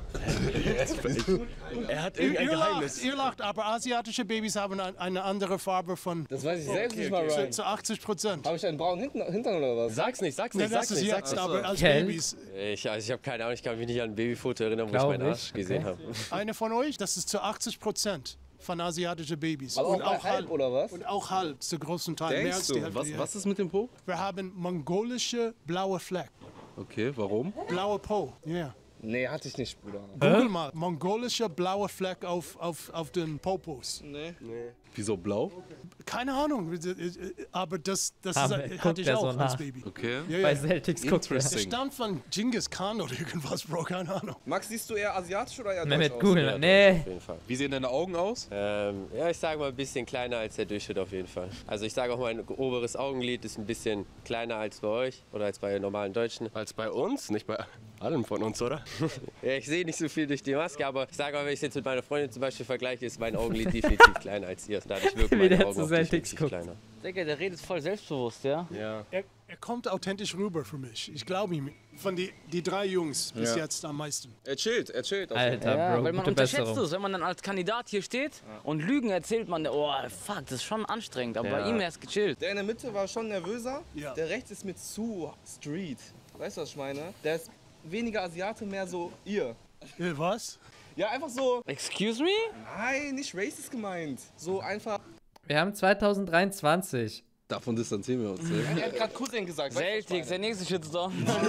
Er hat irgendein Geheimnis. Ihr lacht, aber asiatische Babys haben eine andere Farbe von Das weiß ich selbst nicht mal, Ryan. zu 80%. Habe ich einen braunen Hintern oder was? Sag's nicht, sag's Nee, nicht, das sag's ist nicht. jetzt, aber als Gell? Babys. Ich habe keine Ahnung, ich kann mich nicht an ein Babyfoto erinnern, wo Glaub ich meinen ich, Arsch gesehen okay. habe. Eine von euch, das ist zu 80% von asiatischen Babys. Aber auch halb oder was? Und auch halb, zu großen Teil. Mehr als die Hälfte. Was ist mit dem Po? Wir haben mongolische blaue Fleck. Okay, warum? Blaue Po, ja. Yeah. Nee, hatte ich nicht, Bruder. Google mal, mongolische blaue Fleck auf den Popos. Wieso blau? Keine Ahnung, aber das Aber ist, guckt hatte ich der auch so als nach? Baby. Okay. Ja, Bei ja. Celtics guckt er. Es Interesting. stammt von Genghis Khan oder irgendwas, Bro, keine Ahnung. Max, siehst du eher asiatisch oder eher Mehmet deutsch aus? Google. Nee. Auf jeden Fall. Wie sehen deine Augen aus? Ja, ich sage mal ein bisschen kleiner als der Durchschnitt auf jeden Fall. Also ich sage auch, mein oberes Augenlid ist ein bisschen kleiner als bei euch oder als bei normalen Deutschen. Als bei uns, nicht bei allem von uns, oder? Ja, ich sehe nicht so viel durch die Maske, aber ich sage mal, wenn ich es jetzt mit meiner Freundin zum Beispiel vergleiche, ist mein Augenlid definitiv kleiner als ihr. Dadurch wirken Wie meine der Augen zu auch Celtics definitiv guckt. kleiner. Digga, der redet voll selbstbewusst, ja? Ja. Er kommt authentisch rüber für mich. Ich glaube ihm. Von die 3 Jungs bis jetzt am meisten. Er chillt. auf jeden Fall. Alter, Ja, Bro, weil man gute unterschätzt Besserung. es, wenn man dann als Kandidat hier steht und Lügen erzählt, man, oh fuck, das ist schon anstrengend, aber bei ihm er ist gechillt. Der in der Mitte war schon nervöser. Ja. Der rechts ist mir zu Street. Weißt du, was ich meine? Der ist weniger Asiate, mehr so ihr. Was? Ja, einfach so. Excuse me? Nein, nicht racist gemeint. So einfach. Wir haben 2023. Davon distanzieren wir uns. Er hat gerade Cousin gesagt. Celtics, der nächste Shitstorm.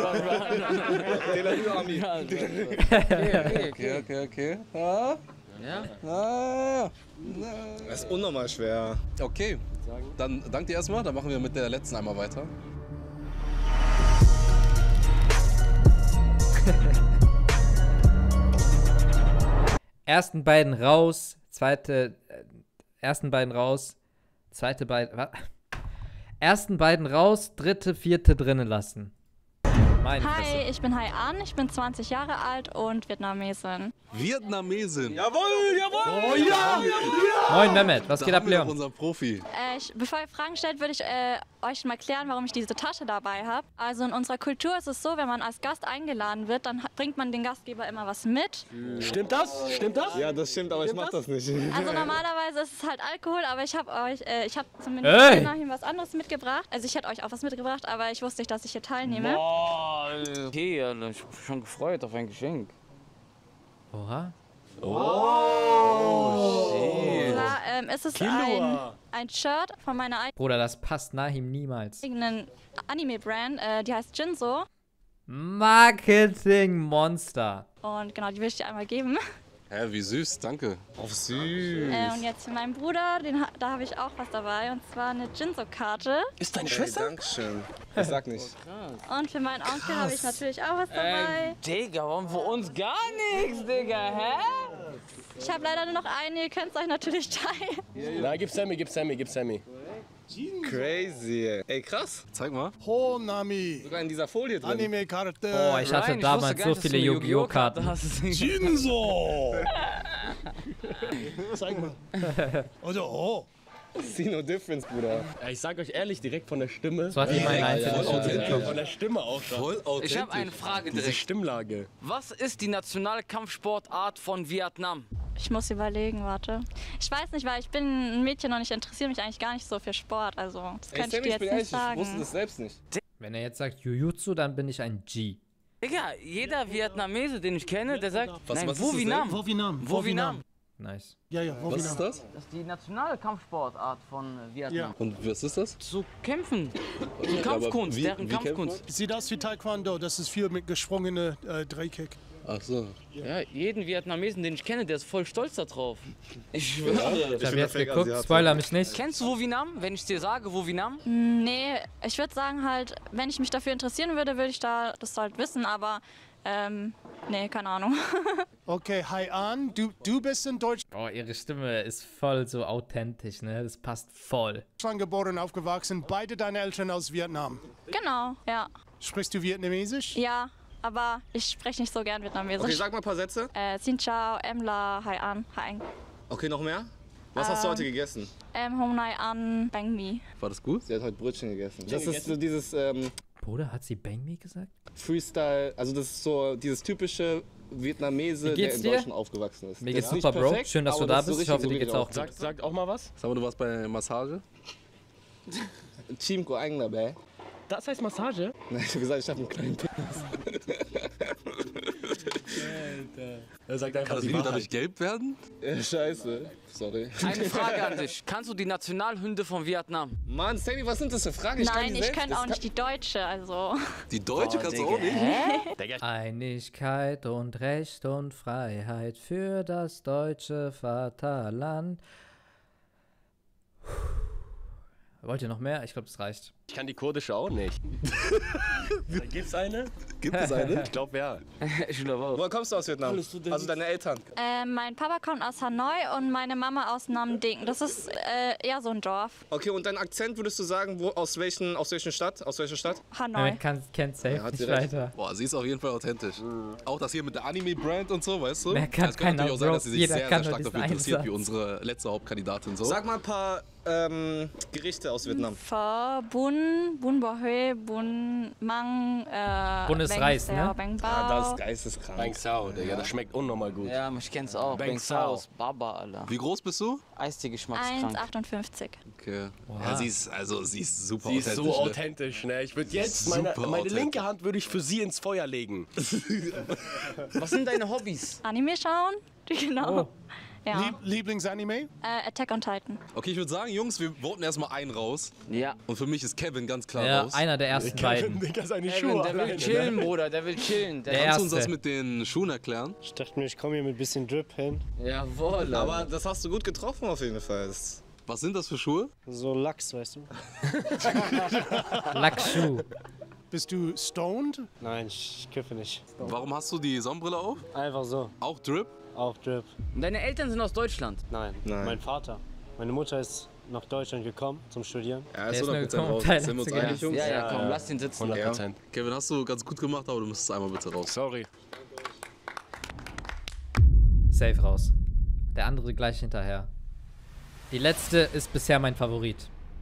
Ami. Okay. Ja? Ja? Das ist unnormal schwer. Okay. Dann danke dir erstmal. Dann machen wir mit der letzten einmal weiter. Ersten beiden raus, ersten beiden raus, ersten beiden raus, dritte, vierte drinnen lassen. Meine Hi, Fresse. ich bin Hai An, ich bin 20 Jahre alt und Vietnamesin. Vietnamesin. Jawohl, jawohl! Oh ja! Moin Mehmet, was Da geht haben ab, wir Leon? doch unseren Profi. Bevor ihr Fragen stellt, würde ich euch mal klären, warum ich diese Tasche dabei habe. Also in unserer Kultur ist es so, wenn man als Gast eingeladen wird, dann bringt man den Gastgeber immer was mit. Stimmt das? Stimmt das? Ja, das stimmt, aber ich mach das nicht. Also normalerweise ist es halt Alkohol, aber ich habe zumindest nachher was anderes mitgebracht. Also ich hätte euch auch was mitgebracht, aber ich wusste nicht, dass ich hier teilnehme. Boah, okay, ja, ich bin schon gefreut auf ein Geschenk. Oha. Zwar ist es ein Shirt von meiner Bruder, das passt Nahim niemals. eigenen Anime-Brand, die heißt Jinso. Marketing-Monster. Und genau, die will ich dir einmal geben. Hä, wie süß, danke. Auf süß. Und jetzt für meinen Bruder, da habe ich auch was dabei, und zwar eine Jinso-Karte. Ist deine Hey, Schwester? Dankeschön. Ich sag nicht. Und für meinen Onkel habe ich natürlich auch was dabei. Digga, warum für uns gar nichts, Digga, hä? Ich habe leider nur noch eine, ihr könnt es euch natürlich teilen. Na, gib Sammy, gib Sammy, gib Sammy. Crazy. Ey, krass. Zeig mal. Honami. Sogar in dieser Folie drin. Anime-Karte. Boah, ich hatte Ryan, damals wusste gar so nicht, dass viele du eine Yu-Gi-Oh! Karten. hast. Jinso. Zeig mal. Also, oh. See no difference, Bruder. Ja, ich sag euch ehrlich, direkt von der Stimme. So hat jemand ein einzelnes voll Shirt authentisch. bekommen. Von der Stimme auch schon. Voll authentisch. Ich habe eine Frage Diese direkt. Stimmlage. Was ist die nationale Kampfsportart von Vietnam? Ich muss überlegen, warte. Ich weiß nicht, weil ich bin ein Mädchen und ich interessiere mich eigentlich gar nicht so für Sport. Also, das könnte ich dir jetzt nicht ich wusste sagen. das selbst nicht. Wenn er jetzt sagt Jujutsu, dann bin ich ein G. Digga, jeder Vietnamese, den ich kenne, der sagt, nein, was ist wo das Vietnam? Wo Vietnam? Wo Vietnam? Nice. Ja, ja, wo Was ist Vietnam. das? Das ist die nationale Kampfsportart von Vietnam. Ja. Und was ist das? Zu kämpfen. Die aber Kampfkunst, wie- deren wie kämpft Kampfkunst. Sieht aus wie Taekwondo. Das ist viel mit gesprungene Drehkick. Ach so. Ja, jeden Vietnamesen, den ich kenne, der ist voll stolz darauf. Ich schwöre. Ich habe jetzt geguckt, spoiler mich nicht. Kennst du Wo Vietnam? Wenn ich dir sage, Wo Vietnam? Nee, ich würde sagen halt, wenn ich mich dafür interessieren würde, würde ich das halt wissen, aber nee, keine Ahnung. Okay, Hai An, du bist in Deutschland Oh, ihre Stimme ist voll so authentisch, ne? Das passt voll. geboren, aufgewachsen. Beide deine Eltern aus Vietnam. Genau, ja. Sprichst du Vietnamesisch? Ja, aber ich spreche nicht so gern Vietnamesisch. Okay, sag mal ein paar Sätze. Xin chào, em là Hai An, Hai Anh. Okay, noch mehr? Was hast du heute gegessen? Em hôm nay ăn bánh mì. War das gut? Sie hat heute Brötchen gegessen. Das ist so dieses Bruder, hat sie Bang Me gesagt? Freestyle, also das ist so dieses typische Vietnamese, Wie der geht's in dir? Deutschland aufgewachsen ist. Mir Der geht's ist nicht super, Bro. perfekt, Schön, dass du aber da das ist so bist. Ich hoffe, richtig, dir geht's so auch richtig gut. Sag auch mal was. Sag mal, du warst bei Massage? Team Ko Angler, bäh. Das heißt Massage? Nein, ich hab gesagt, ich hab einen kleinen Penis. Er sagt einfach Kann das die Video Wahrheit. dadurch gelb werden? Scheiße. Sorry. Eine Frage an dich. Kannst du die Nationalhymne von Vietnam? Mann, Sammy, was sind das für Fragen? Nein, ich kann auch nicht die Deutsche, also. Die Deutsche kannst du auch nicht? Einigkeit und Recht und Freiheit für das deutsche Vaterland. Wollt ihr noch mehr? Ich glaube, das reicht. Ich kann die kurdische auch nicht. Gibt's eine? Gibt es eine? Ich glaube ja. Ich glaube auch. Woher kommst du aus Vietnam? Also deine Eltern? Mein Papa kommt aus Hanoi und meine Mama aus Nam Ding. Das ist eher so ein Dorf. Okay, und dein Akzent würdest du sagen, aus welcher Stadt? Hanoi. Kennt safe hat nicht sie recht. weiter. Boah, sie ist auf jeden Fall authentisch. Auch das hier mit der Anime-Brand und so, weißt du? Mehr kann Es könnte keiner, natürlich auch sein, Bro. dass sie sich Jeder sehr, kann sehr nur stark diesen dafür interessiert, wie Einsatz. unsere letzte Hauptkandidatin so. Sag mal ein paar Gerichte aus Vietnam. Pho, Bun, Bun Bò Huế, Bun Mang, Bun ist Bánh Reis, Xèo, ne? Bánh Ah, das ist Bao. geisteskrank. Bang Sao, Digga, das schmeckt unnormal gut. Ja, ich kenn's auch. Bang Bang Sao. Saus, Baba, Alter. Wie groß bist du? Eistee-geschmackskrank. 1,58. Okay. Wow. Ja, sie ist super Sie ist authentisch. so ne? authentisch, ne? Ich würde jetzt Super meine authentisch. linke Hand würde ich für sie ins Feuer legen. Was sind deine Hobbys? Anime schauen? Genau. Oh. Ja. Lieblingsanime? Attack on Titan. Okay, ich würde sagen, Jungs, wir voten erstmal einen raus. Ja. Und für mich ist Kevin ganz klar Ja, raus. einer der ersten beiden. Digga, seine Kevin, Schuhe der will alleine. chillen, Bruder, der will chillen. Der Kannst du uns das erste. mit den Schuhen erklären? Ich dachte mir, ich komme hier mit ein bisschen Drip hin. Jawohl, Alter. Aber das hast du gut getroffen auf jeden Fall. Was sind das für Schuhe? So Lachs, weißt du? Lackschuh. Bist du stoned? Nein, ich kiffe nicht. Warum hast du die Sonnenbrille auf? Einfach so. Auch Drip? Auch Drip. Deine Eltern sind aus Deutschland. Nein. Nein. Mein Vater. Meine Mutter ist nach Deutschland gekommen zum Studieren. Ja, ist 100% raus. Sind wir uns einig, Jungs? Ja, komm, lass den sitzen. 100%. Ja. Kevin, hast du ganz gut gemacht, aber du müsstest einmal bitte raus. Sorry. Safe raus. Der andere gleich hinterher. Die letzte ist bisher mein Favorit.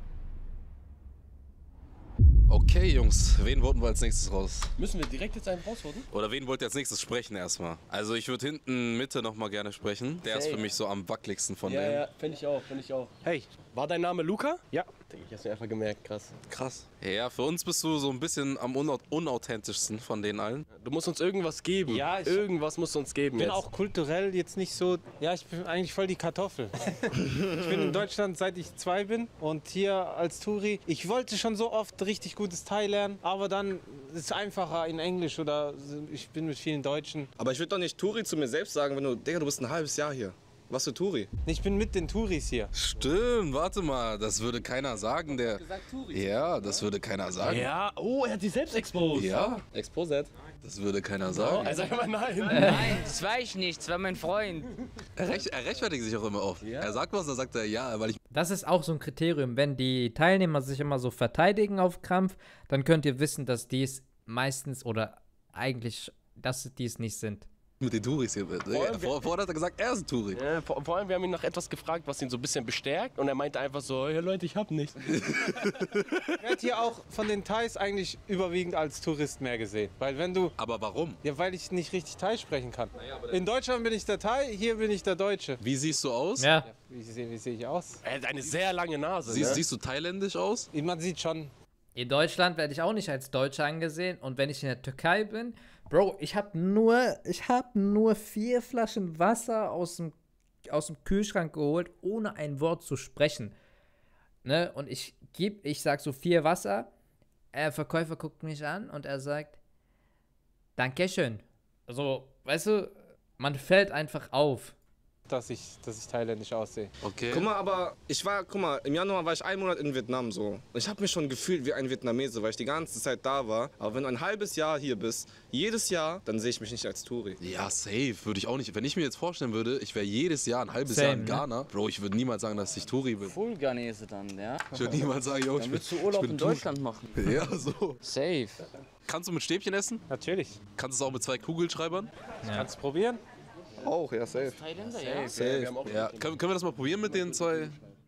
Okay, Jungs, wen voten wir als nächstes raus? Müssen wir direkt jetzt einen rausvoten? Oder wen wollt ihr als nächstes sprechen erstmal? Also ich würde hinten Mitte nochmal gerne sprechen. Der ist für mich so am wackeligsten von denen. Ja, finde ich auch, Hey, war dein Name Luca? Ja. Denke ich, hast du einfach gemerkt, krass. Krass. Ja, für uns bist du so ein bisschen am unauthentischsten von denen allen. Du musst uns irgendwas geben. Ja, irgendwas musst du uns geben Ich bin jetzt. auch kulturell jetzt nicht so, ja, ich bin eigentlich voll die Kartoffel. Ich bin in Deutschland, seit ich 2 bin und hier als Touri. Ich wollte schon so oft richtig gutes Thai lernen, aber dann ist es einfacher in Englisch oder ich bin mit vielen Deutschen. Aber ich würde doch nicht Touri zu mir selbst sagen, wenn du, Digga, du bist ein halbes Jahr hier. Was für Touri? Ich bin mit den Touris hier. Stimmt, warte mal, das würde keiner sagen, der... Ja, das würde keiner sagen. Ja, oh, er hat sich selbst exposed. Ja, Exposet. das würde keiner sagen. Er sagt aber nein. Nein, das war ich nicht, das war mein Freund. Er rechtfertigt sich auch immer oft. Er sagt was, dann sagt er ja, weil ich... Das ist auch so ein Kriterium. Wenn die Teilnehmer sich immer so verteidigen auf Krampf, dann könnt ihr wissen, dass die es meistens oder eigentlich, dass die es nicht sind. Mit den Touris hier. Vorher hat er gesagt, er ist ein Touri. Ja, vor allem, wir haben ihn nach etwas gefragt, was ihn so ein bisschen bestärkt. Und er meinte einfach so, ja Leute, ich hab nichts. Ich werde hier auch von den Thais eigentlich überwiegend als Tourist mehr gesehen. Weil wenn du... Aber warum? Ja, weil ich nicht richtig Thai sprechen kann. In Deutschland bin ich der Thai, hier bin ich der Deutsche. Wie siehst du aus? Ja. Wie sehe ich aus? Er hat eine sehr lange Nase. Siehst du thailändisch aus? Man sieht schon... In Deutschland werde ich auch nicht als Deutscher angesehen. Und wenn ich in der Türkei bin, Bro, ich habe nur 4 Flaschen Wasser aus dem Kühlschrank geholt, ohne ein Wort zu sprechen. Ne? Und ich sag so 4 Wasser. Der Verkäufer guckt mich an und er sagt, Dankeschön. Also, weißt du, man fällt einfach auf. Dass ich thailändisch aussehe. Okay. Guck mal, im Januar war ich 1 Monat in Vietnam so. Und ich habe mich schon gefühlt wie ein Vietnamese, weil ich die ganze Zeit da war. Aber wenn du ein halbes Jahr hier bist, jedes Jahr, dann sehe ich mich nicht als Touri. Ja, safe. Würde ich auch nicht. Wenn ich mir jetzt vorstellen würde, ich wäre jedes Jahr ein halbes Jahr in Ghana. Bro, ich würde niemals sagen, dass ich Touri bin. Full Ghanese dann, ja? Ich würde niemals sagen, yo, Dann willst du Urlaub in Deutschland machen. Ja, so. Safe. Kannst du mit Stäbchen essen? Natürlich. Kannst du es auch mit 2 Kugelschreibern? Kannst du probieren? Auch, ja, safe. Thailänder, ja? Safe. Ja. Können wir das mal probieren mit den 2?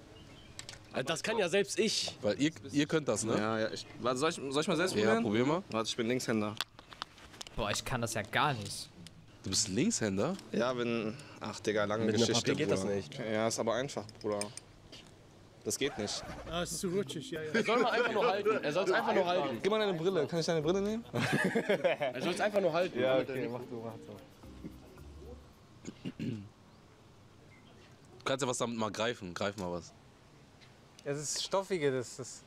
Das kann ja selbst ich. Weil ihr könnt das, ne? Ja. Warte, soll ich mal selbst probieren? Ja, probier mal. Warte, ich bin Linkshänder. Boah, ich kann das ja gar nicht. Du bist Linkshänder? Ja, ach Digga, lange Mit einem Geschichte, Papier geht das Bruder. nicht. Ja, ist aber einfach, Bruder. Das geht nicht. Ah, ist zu rutschig, ja. Er soll mal einfach nur halten. Er soll es einfach nur halten. Gib mal deine Brille. Kann ich deine Brille nehmen? Er soll es einfach nur halten. Ja, okay, mach so. Du kannst ja was damit mal greifen. Greif mal was. Es ist stoffige, das ist...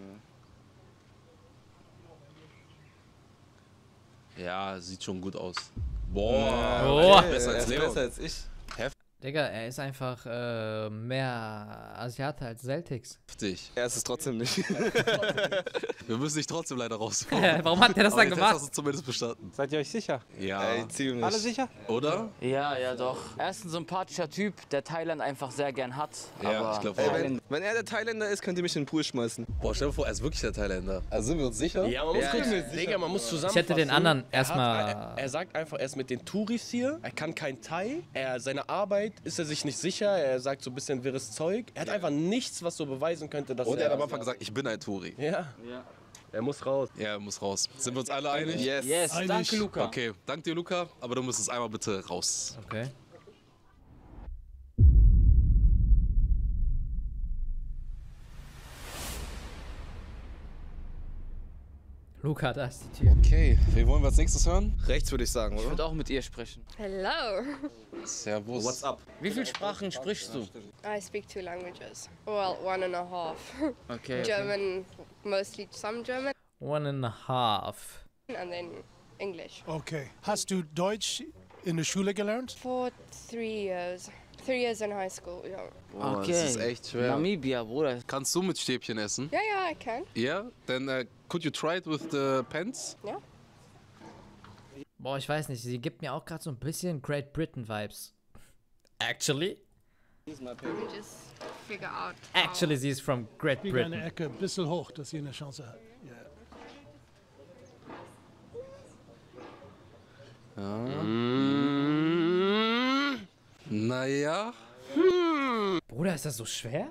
Ja, sieht schon gut aus. Boah, Oh. besser als Leon. Besser als ich. Digga, er ist einfach mehr Asiate als Celtics. Heftig. Er ist es trotzdem nicht. Wir müssen dich trotzdem leider raus. Warum hat der das dann Jetzt gemacht? hast du zumindest bestanden. Seid ihr euch sicher? Ja. Ey, ziemlich. Alle sicher? Oder? Ja, doch. Er ist ein sympathischer Typ, der Thailand einfach sehr gern hat. Ja, aber ich glaube Ey, auch. wenn er der Thailänder ist, könnt ihr mich in den Pool schmeißen. Boah, stell dir vor, er ist wirklich der Thailänder. Also sind wir uns sicher? Ja, man muss kurz, Digga, man muss zusammenfassen. Ich hätte den anderen Er erstmal. er sagt einfach, er ist mit den Touris hier, er kann kein Thai, seine Arbeit ist er sich nicht sicher, er sagt so ein bisschen wirres Zeug. Er hat einfach nichts, was so beweisen könnte, dass Und er hat am Anfang gesagt, ich bin ein Touri. Ja. Er muss raus. Ja, er muss raus. Sind wir uns alle einig? Yes, danke Luca. Okay, danke dir Luca, aber du musst es einmal bitte raus. Okay. Luca, da ist die Tür. Okay, wen wollen wir als nächstes hören? Rechts würde ich sagen, Ich oder? würde auch mit ihr sprechen. Hello. Servus. What's up? Wie viele Sprachen sprichst du? I speak 2 languages. Well, 1.5. Okay. German, mostly some German, 1.5. and then English. Okay. Hast du Deutsch in der Schule gelernt? For 3 years. 3 years in high school, yeah. Boah, Okay. das ist echt schwer. Namibia, Bruder. Kannst du mit Stäbchen essen? Yeah, I can. Ja? Then could you try it with the pens? Yeah. Boah, ich weiß nicht, sie gibt mir auch gerade so ein bisschen Great Britain Vibes. Actually? Just figure out. Actually, sie ist from Great Fliege eine Britain. Ecke ein bisschen hoch, dass sie eine Chance hat. Naja. Bruder, ist das so schwer?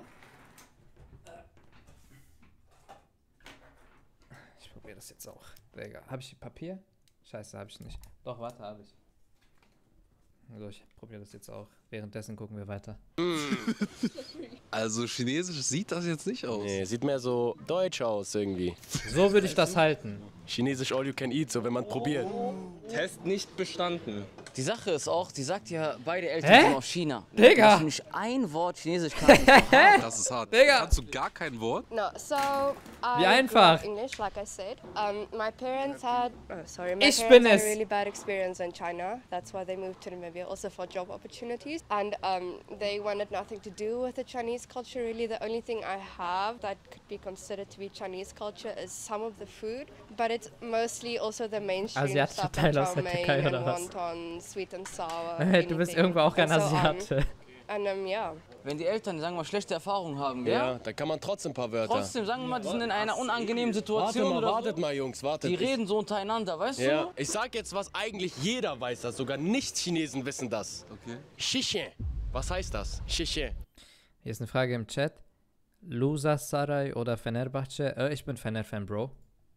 Ich probiere das jetzt auch. Digga, habe ich Papier? Scheiße, habe ich nicht. Doch, warte, habe ich. Also ich probiere das jetzt auch. Währenddessen gucken wir weiter. Also chinesisch sieht das jetzt nicht aus. Nee, sieht mehr so deutsch aus irgendwie. So würde ich das halten. Chinesisch all you can eat, so wenn man probiert. Test nicht bestanden. Die Sache ist auch, die sagt ja, beide Eltern Hä? kommen aus China. Digga! Dass du nicht ein Wort Chinesisch kannst. Das ist hart. Digga! Kannst du gar kein Wort? No, so Wie I grew einfach. up English, like I said. My parents had, my Ich parents bin had es. a really bad experience in China. That's why they moved to Namibia, also for job opportunities. And they wanted nothing to do with the Chinese culture. Really, the only thing I have that could be considered to be Chinese culture is some of the food, but it's mostly also the mainstream Asiatischer stuff Teil like aus der chow Türkei mein oder and was? wonton, sweet and sour. Du bist irgendwo auch kein Asiate. And yeah. Wenn die Eltern, sagen wir mal, schlechte Erfahrungen haben, Ja, ja? dann kann man trotzdem ein paar Wörter. Trotzdem, sagen wir mal, die sind in einer unangenehmen Situation oder wartet so. mal, Jungs, wartet. Die reden so untereinander, weißt Ja, du? ich sag jetzt, was eigentlich jeder weiß, das sogar Nicht-Chinesen wissen das. Okay. Shishe. Was heißt das? Shishe. Hier ist eine Frage im Chat. Lusasaray oder Fenerbahce? Ich bin Fener-Fan, Bro.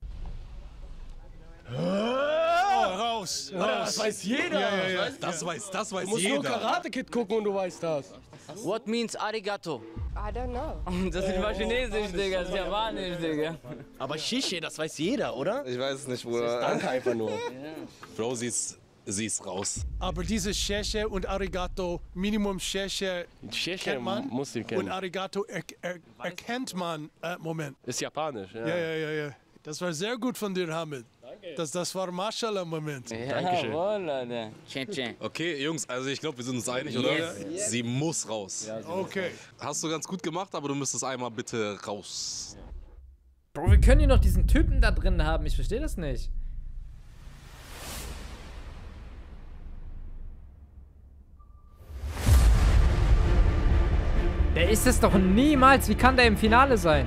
Raus, Das weiß jeder. Ja. Das weiß Du musst nur Karate Kid gucken und du weißt das. What means arigato? I don't know. Das ist mal Chinesisch, Digga. Das ist Japanisch, Digga. Aber Shishe, das weiß jeder, oder? Ich weiß es nicht, Bruder. Danke einfach nur. Bro, sie ist raus. Aber diese Sheshe und Arigato, Minimum Sheshe Shishe kennt man muss sie und kennen. Arigato erkennt man. Moment. Ist japanisch, ja. Ja. Das war sehr gut von dir, Hamid. Das war Mashallah-Moment. Dankeschön. Jawohl, Alter. Okay, Jungs, also ich glaube, wir sind uns einig, oder? Yes. Sie muss raus. Okay. Hast du ganz gut gemacht, aber du müsstest einmal bitte raus. Bro, wir können hier noch diesen Typen da drin haben. Ich verstehe das nicht. Der ist es doch niemals. Wie kann der im Finale sein?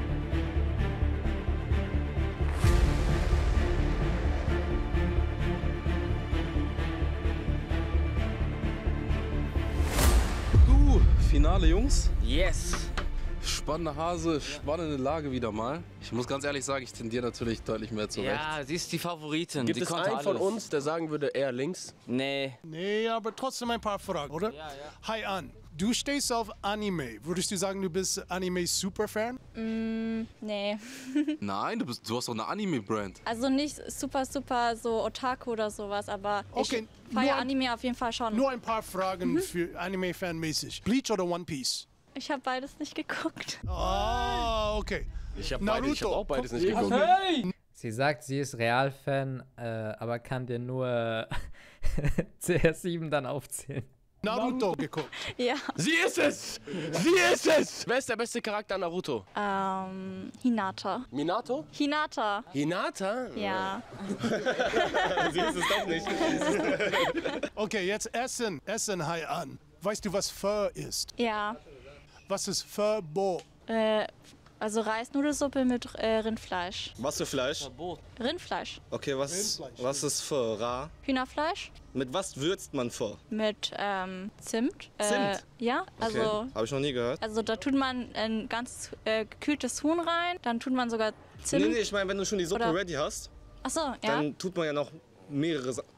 Finale, Jungs. Yes. Spannende Hase, spannende Lage wieder mal. Ich muss ganz ehrlich sagen, ich tendiere natürlich deutlich mehr zu rechts. Ja, sie ist die Favoritin. Gibt sie es konnte einen von alles. uns, der sagen würde, eher links? Nee. Nee, aber trotzdem ein paar Fragen, oder? Ja. Hi An, du stehst auf Anime. Würdest du sagen, du bist Anime-Superfan? Nee. Nein, du hast doch eine Anime-Brand. Also nicht super so Otaku oder sowas, aber Okay, ich feiere nur ein- Anime auf jeden Fall schon. Nur ein paar Fragen für Anime-Fan-mäßig. Bleach oder One Piece? Ich habe beides nicht geguckt. Ah, okay. Ich habe auch beides nicht geguckt. Sie sagt, sie ist Real-Fan, aber kann dir nur CR7 dann aufzählen. Naruto geguckt. Ja. Sie ist es! Sie ist es! Wer ist der beste Charakter an Naruto? Hinata. Minato? Hinata. Hinata? Ja. Sie ist es doch nicht. Okay, jetzt Essen. Essen, hi An. Weißt du, was Pho ist? Ja. Was ist Pho Bo? Also Reisnudelsuppe mit Rindfleisch. Was für Fleisch? Rindfleisch. Okay, was ist für Ra? Hühnerfleisch Mit was würzt man für? mit Zimt. Zimt? Ja, also, Habe ich noch nie gehört. also da tut man ein ganz gekühltes Huhn rein, dann tut man sogar Zimt. Nee, ich meine, wenn du schon die Suppe Oder- ready hast, Achso, ja. dann tut man ja noch mehrere Sachen.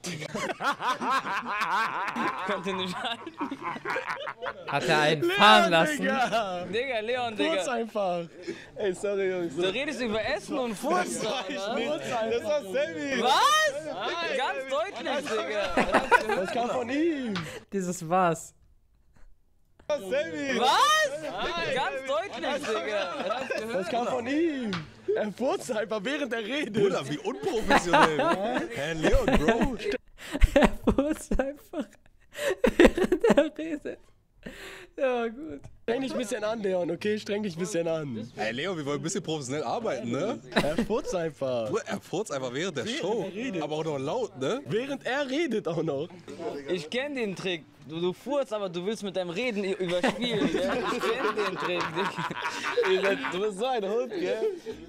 Konnte nicht halten. Hat er einen fahren lassen? Digga, Leon, Digga. Kurz einfach. Ey, sorry, Jungs. Du redest über Essen und Furz. Das war Sammy. Was? Ganz deutlich, Digga. Das kam von ihm. Dieses was? Das war Sammy. Was? Ganz deutlich, Digga. Das kam von ihm. Er furzt einfach, während er redet. Bruder, wie unprofessionell. Hä, Leon, Bro. Er furzt einfach, während er redet. Ja, gut. Streng dich ein bisschen an, Leon, okay? Streng dich ein bisschen an. Ey, Leon, wir wollen ein bisschen professionell arbeiten, ne? Er furzt einfach. Bruder, er furzt einfach während der Show. Aber auch noch laut, ne? Während er redet auch noch. Ich kenn den Trick. Du furzt, aber du willst mit deinem Reden überspielen, gell? Ich kenn den Trick, Digga. Du bist so ein Hund, gell?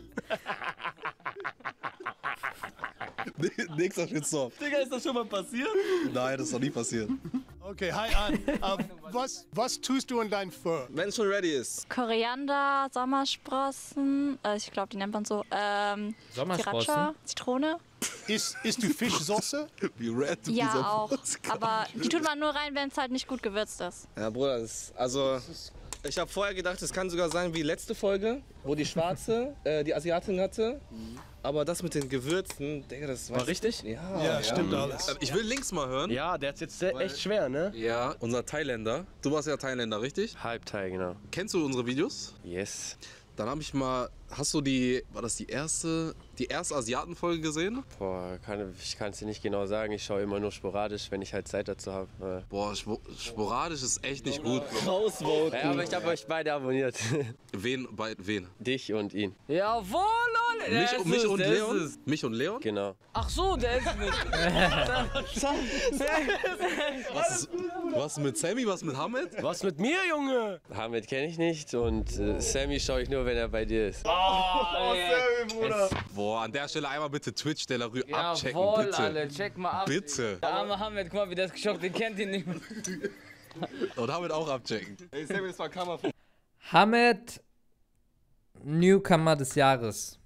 Nächster Shitstorm. Digga, ist das schon mal passiert? Nein, das ist noch nie passiert. Okay, hi an. Was tust du in dein Fur? Wenn es schon ready ist. Koriander, Sommersprossen, ich glaube, die nennt man so. Sommersprossen? Sriracha, Zitrone. Isst du Fischsoße? Wie red du Ja, dieser auch. Fuß kam. Aber die tut man nur rein, wenn es halt nicht gut gewürzt ist. Ja, Bruder, ich habe vorher gedacht, es kann sogar sein wie letzte Folge, wo die Schwarze die Asiatin hatte. Aber das mit den Gewürzen, Digga, das War richtig? Ja, stimmt alles. Ich will links mal hören. Ja, der ist jetzt echt schwer, ne? Ja, unser Thailänder. Du warst ja Thailänder, richtig? Halbteil, genau. Kennst du unsere Videos? Yes. Dann habe ich mal, war das die erste Asiatenfolge gesehen? Boah, ich kann es dir nicht genau sagen. Ich schaue immer nur sporadisch, wenn ich halt Zeit dazu habe. Boah, sporadisch ist echt nicht gut. Rausvoten. Ja, aber ich habe euch beide abonniert. Wen? Dich und ihn. Jawohl, Leute. Mich und Leon? Mich und Leon? Genau. Ach so, der ist nicht. Was mit Sammy, was mit Hamid? Was mit mir, Junge? Hamid kenne ich nicht und Sammy schaue ich nur, wenn er bei dir ist. Sammy, Bruder. Boah, an der Stelle einmal bitte Twitch, Delarue abchecken, Jawohl, bitte. alle, check mal ab. Bitte. Der arme Hamid, guck mal, wie der ist geschockt, den kennt ihn nicht mehr. Und Hamid auch abchecken. Ey, Sammy, das war Kamera. Hamid, Newcomer des Jahres.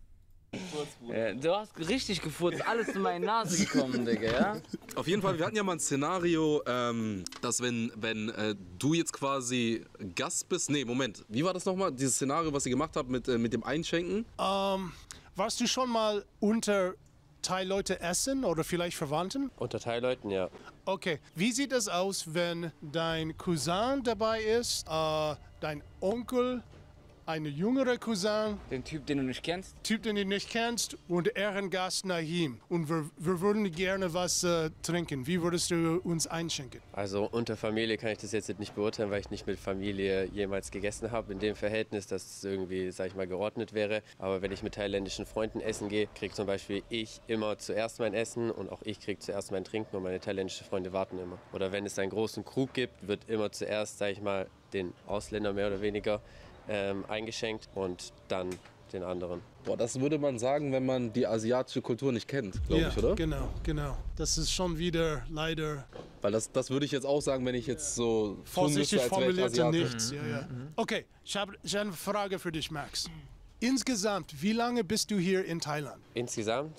Ja, du hast richtig gefurzt, alles in meine Nase gekommen, Digga, ja? Auf jeden Fall, wir hatten ja mal ein Szenario, dass wenn du jetzt quasi Gast bist. Nee, Moment, wie war das nochmal? Dieses Szenario, was ihr gemacht habt mit dem Einschenken? Warst du schon mal unter Thai-Leute essen oder vielleicht Verwandten? Unter Thai-Leuten, ja. Okay, wie sieht es aus, wenn dein Cousin dabei ist, dein Onkel, eine jüngere Cousin, Den Typ, den du nicht kennst? den du nicht kennst, und Ehrengast Nahim. Und wir würden gerne was trinken. Wie würdest du uns einschenken? Also unter Familie kann ich das jetzt nicht beurteilen, weil ich nicht mit Familie jemals gegessen habe. In dem Verhältnis, dass es irgendwie, sag ich mal, geordnet wäre. Aber wenn ich mit thailändischen Freunden essen gehe, kriege zum Beispiel ich immer zuerst mein Essen und auch ich kriege zuerst mein Trinken und meine thailändischen Freunde warten immer. Oder wenn es einen großen Krug gibt, wird immer zuerst, sag ich mal, den Ausländer mehr oder weniger eingeschenkt und dann den anderen. Boah, das würde man sagen, wenn man die asiatische Kultur nicht kennt, glaube ich, oder? Genau. Das ist schon wieder leider Weil das würde ich jetzt auch sagen, wenn ich jetzt so vorsichtig formulierte Asiate. nichts. Ja. Okay, ich habe eine Frage für dich, Max. Insgesamt, wie lange bist du hier in Thailand? Insgesamt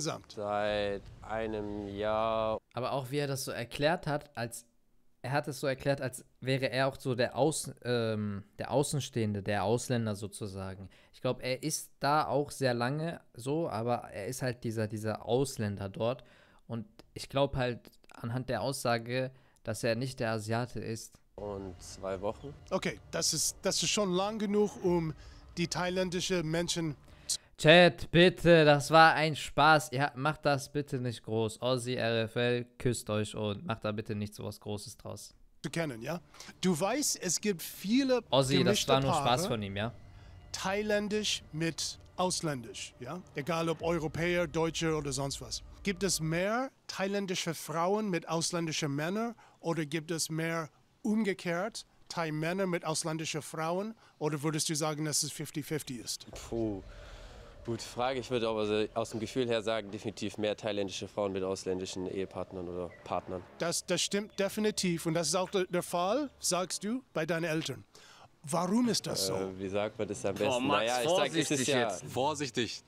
seit einem Jahr. Aber auch wie er das so erklärt hat, er hat es so erklärt, als wäre er auch so der Außenstehende, der Ausländer sozusagen. Ich glaube, er ist da auch sehr lange so, aber er ist halt dieser Ausländer dort. Und ich glaube halt anhand der Aussage, dass er nicht der Asiate ist. Und 2 Wochen. Okay, das ist schon lang genug, um die thailändische Menschen Chat, bitte, das war ein Spaß. Ihr macht das bitte nicht groß. Aussie, RFL, küsst euch und macht da bitte nicht so was Großes draus. zu kennen, ja? Du weißt, es gibt viele Aussie, das gemischte war nur Paare, Spaß von ihm, ja? Thailändisch mit Ausländisch, ja? Egal ob Europäer, Deutsche oder sonst was. Gibt es mehr thailändische Frauen mit ausländischen Männern oder gibt es mehr umgekehrt Thai-Männer mit ausländischen Frauen? Oder würdest du sagen, dass es 50-50 ist? Puh. Gute Frage. Ich würde aber aus dem Gefühl her sagen, definitiv mehr thailändische Frauen mit ausländischen Ehepartnern oder Partnern. Das stimmt definitiv. Und das ist auch der Fall, sagst du, bei deinen Eltern. Warum ist das so? Wie sagt man das am besten? Oh, Max, naja, ich sag, es ist ja, Vorsichtig.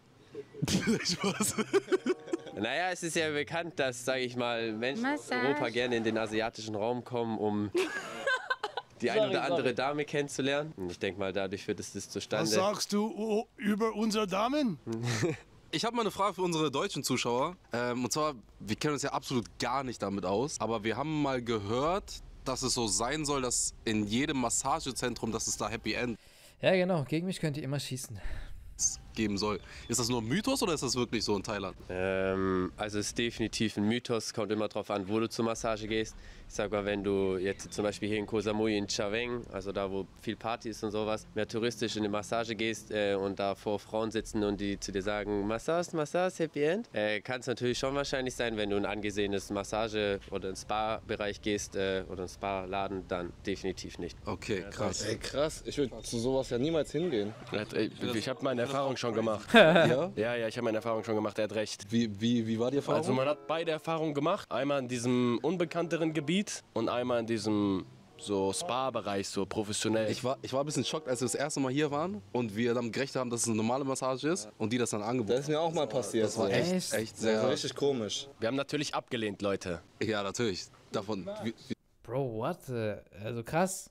naja, es ist ja bekannt, dass, sage ich mal, Menschen aus Europa gerne in den asiatischen Raum kommen, um die eine oder andere Dame kennenzulernen. Und ich denke mal, dadurch führt es das zustande. Was sagst du über unsere Damen? Ich habe mal eine Frage für unsere deutschen Zuschauer. Und zwar, wir kennen uns ja absolut gar nicht damit aus, aber wir haben mal gehört, dass es so sein soll, dass in jedem Massagezentrum, dass es da Happy End. Ja, genau. Gegen mich könnt ihr immer schießen. geben soll. Ist das nur ein Mythos oder ist das wirklich so in Thailand? Also es ist definitiv ein Mythos, kommt immer drauf an, wo du zur Massage gehst. Ich sag mal, wenn du jetzt zum Beispiel hier in Koh Samui in Chaweng, also da wo viel Party ist und sowas, mehr touristisch in eine Massage gehst und da vor Frauen sitzen und die zu dir sagen, Massage, Massage, Happy End, kann es natürlich schon wahrscheinlich sein, wenn du in ein angesehenes Massage- oder einen Spa-Bereich gehst oder einen Spa-Laden, dann definitiv nicht. Okay, krass. Ey, krass. Ich würde zu sowas ja niemals hingehen. Ich habe meine Erfahrung schon gemacht. Ja? Ja, ich habe meine Erfahrung schon gemacht, er hat recht. Wie war die Erfahrung? Also man hat beide Erfahrungen gemacht. Einmal in diesem unbekannteren Gebiet und einmal in diesem so Spa-Bereich, so professionell. Ich war ein bisschen schockt, als wir das erste Mal hier waren und wir dann gerechnet haben, dass es eine normale Massage ist und die das dann angeboten haben. Das ist mir auch mal passiert. Das war echt sehr... Das war richtig komisch. Wir haben natürlich abgelehnt, Leute. Ja, natürlich. Davon... Bro, what? Also krass.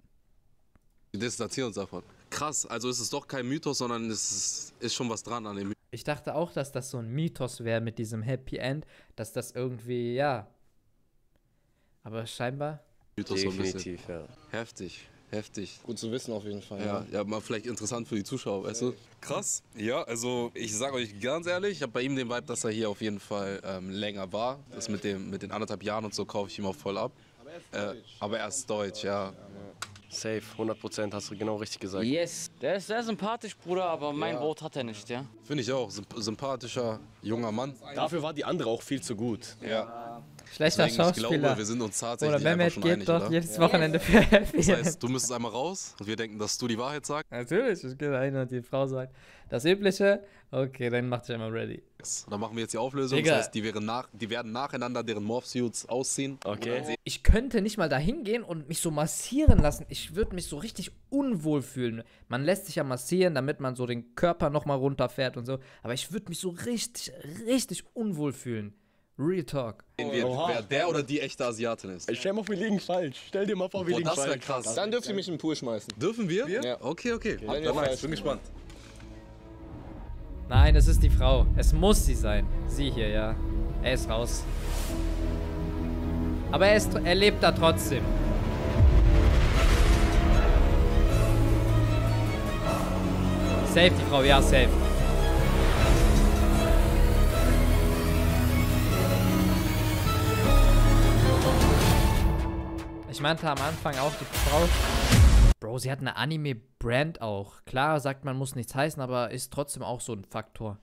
Wir distanzieren uns davon. Krass, also ist es doch kein Mythos, sondern es ist schon was dran an dem Mythos. Ich dachte auch, dass das so ein Mythos wäre mit diesem Happy End, dass das irgendwie, ja. Aber scheinbar. Mythos Definitiv, so ein bisschen. Ja. Heftig. Gut zu wissen auf jeden Fall. Ja, mal vielleicht interessant für die Zuschauer, weißt du? Krass. Ja, also ich sage euch ganz ehrlich, ich habe bei ihm den Vibe, dass er hier auf jeden Fall länger war. Das mit den 1,5 Jahren und so kaufe ich ihm auch voll ab. Aber er ist deutsch, ja. Safe, 100%, hast du genau richtig gesagt. Yes, der ist sehr sympathisch, Bruder, aber mein Wort hat er nicht, ja. Finde ich auch. Sympathischer, junger Mann. Dafür war die andere auch viel zu gut. Ja. Schlechter Deswegen, Schauspieler. Ich glaube, wir sind uns tatsächlich oder einfach schon geht einig, dort oder? jedes Wochenende für Happy Das End. heißt, du müsstest einmal raus und wir denken, dass du die Wahrheit sagst. Natürlich, ich gehe rein und die Frau sagt, das Übliche, okay, dann mach dich einmal ready. Dann machen wir jetzt die Auflösung, Digga. das heißt, die werden nacheinander deren Morphsuits ausziehen. Okay. Ich könnte nicht mal da hingehen und mich so massieren lassen. Ich würde mich so richtig unwohl fühlen. Man lässt sich ja massieren, damit man so den Körper nochmal runterfährt und so. Aber ich würde mich so richtig unwohl fühlen. Real Talk. Wer der oder die echte Asiatin ist. Stell dir mal vor, wir liegen falsch. Stell dir mal vor, wir liegen das wäre falsch. krass. Dann dürft ihr mich in den Pool schmeißen. Dürfen wir? Ja. Okay. Wenn ihr Dann falsch bin gespannt. Nein, es ist die Frau. Es muss sie sein. Sie hier, ja. Er ist raus. Aber er lebt da trotzdem. Safe die Frau, ja, safe. Ich meinte am Anfang auch die Frau. Bro, sie hat eine Anime-Brand auch. Klar, sagt man, muss nichts heißen, aber ist trotzdem auch so ein Faktor.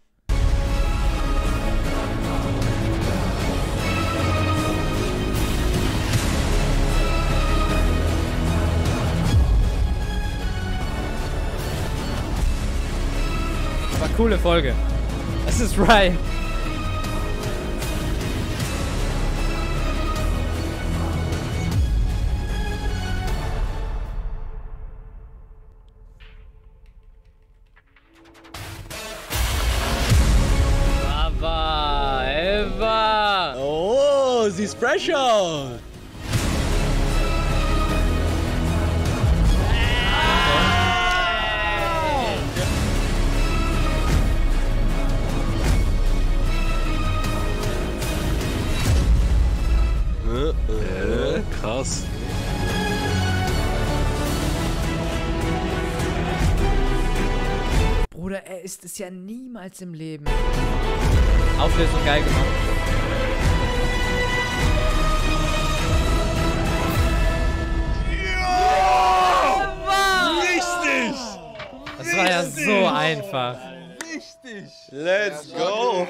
War coole Folge. Es ist Ryan. Eva! Oh, sie ist special! Krass. Bruder, er ist es ja niemals im Leben. Auflösung geil gemacht. Richtig! Das war ja so einfach. Let's go!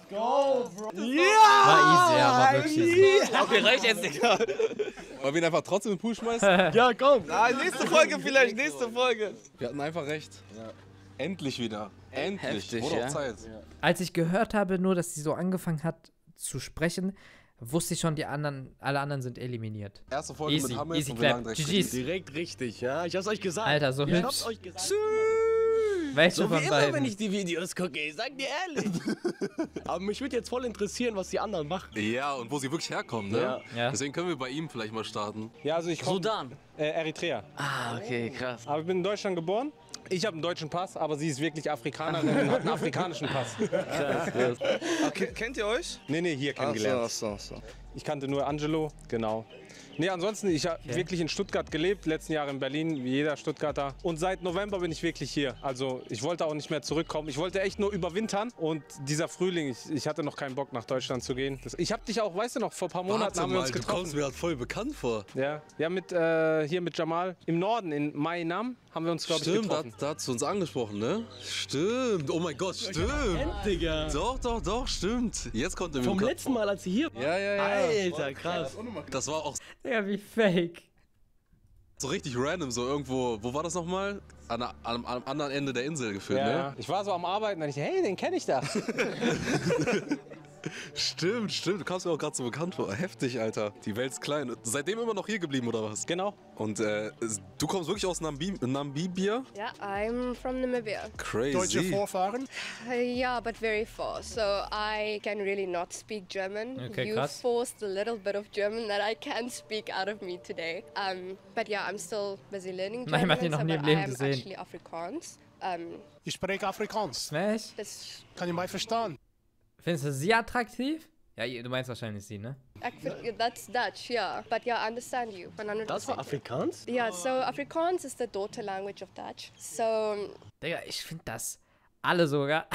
War easy, ja, war wirklich easy. Okay, reicht jetzt nicht. Wollen wir ihn einfach trotzdem in den Pool schmeißen? Ja, komm! Nein, nächste Folge vielleicht, nächste Folge. Wir hatten einfach recht. Ja. Endlich wieder. Endlich. Heftig, Wurde ja. auch Zeit. Als ich gehört habe, nur, dass sie so angefangen hat zu sprechen, wusste ich schon, alle anderen sind eliminiert. Erste Folge Easy, mit Hamid easy und wir clap. lagen direkt GG's. Direkt richtig, ja? Ich hab's euch gesagt. Alter, so ich hübsch. hab's euch gesagt. Welche So wie von immer, wenn beiden? ich die Videos gucke, ich sag dir ehrlich. Aber mich würde jetzt voll interessieren, was die anderen machen. Ja, und wo sie wirklich herkommen, ne? Ja. Ja. Deswegen können wir bei ihm vielleicht mal starten. Ja, also ich komme Sudan. Eritrea. Ah, okay, krass. Aber ich bin in Deutschland geboren. Ich habe einen deutschen Pass, aber sie ist wirklich Afrikanerin und hat einen afrikanischen Pass. Okay, kennt ihr euch? Nee, hier kennengelernt. Ach so. Ich kannte nur Angelo, genau. Nee, ansonsten, ich habe wirklich in Stuttgart gelebt, letzten Jahre in Berlin, wie jeder Stuttgarter. Und seit November bin ich wirklich hier. Also ich wollte auch nicht mehr zurückkommen. Ich wollte echt nur überwintern. Und dieser Frühling, ich hatte noch keinen Bock nach Deutschland zu gehen. Ich habe dich auch, weißt du noch, vor ein paar Monaten haben wir uns getroffen. Du kommst mir halt voll bekannt vor. Ja, hier mit Jamal im Norden, in Mainam, haben wir uns, glaube ich, getroffen. Stimmt, da hast du uns angesprochen, ne? Stimmt, oh mein Gott, stimmt. Digga. Doch, stimmt. Jetzt kommt er mir Vom letzten Mal, als sie hier war? Ja. Alter, krass. Das war auch Ja, wie fake. so richtig random, so irgendwo, wo war das nochmal? Am anderen Ende der Insel gefühlt, Ja, ne? ja. Ich war so am Arbeiten und ich dachte, hey, den kenne ich da. Stimmt, du kamst mir auch gerade so bekannt vor. Heftig, Alter. Die Welt ist klein. Seitdem immer noch hier geblieben, oder was? Genau. Und du kommst wirklich aus Namibia? Yeah, I'm from Namibia. Crazy. Deutsche Vorfahren? Yeah, but very far. So I can really not speak German. Okay, You krass. forced a little bit of German that I can speak out of me today. But yeah, I'm still busy learning Nein, German. man hat ihn noch nie im but Leben I am gesehen. actually Afrikaans. Ich spreche Afrikaans. Smash? Kann ich mal verstehen? Findest du sie attraktiv? Ja, du meinst wahrscheinlich sie, ne? That's Dutch, yeah. But yeah, I understand you 100%. Das war Afrikaans? Yeah, so Afrikaans is the daughter language of Dutch. So Digga, ich finde das alle sogar.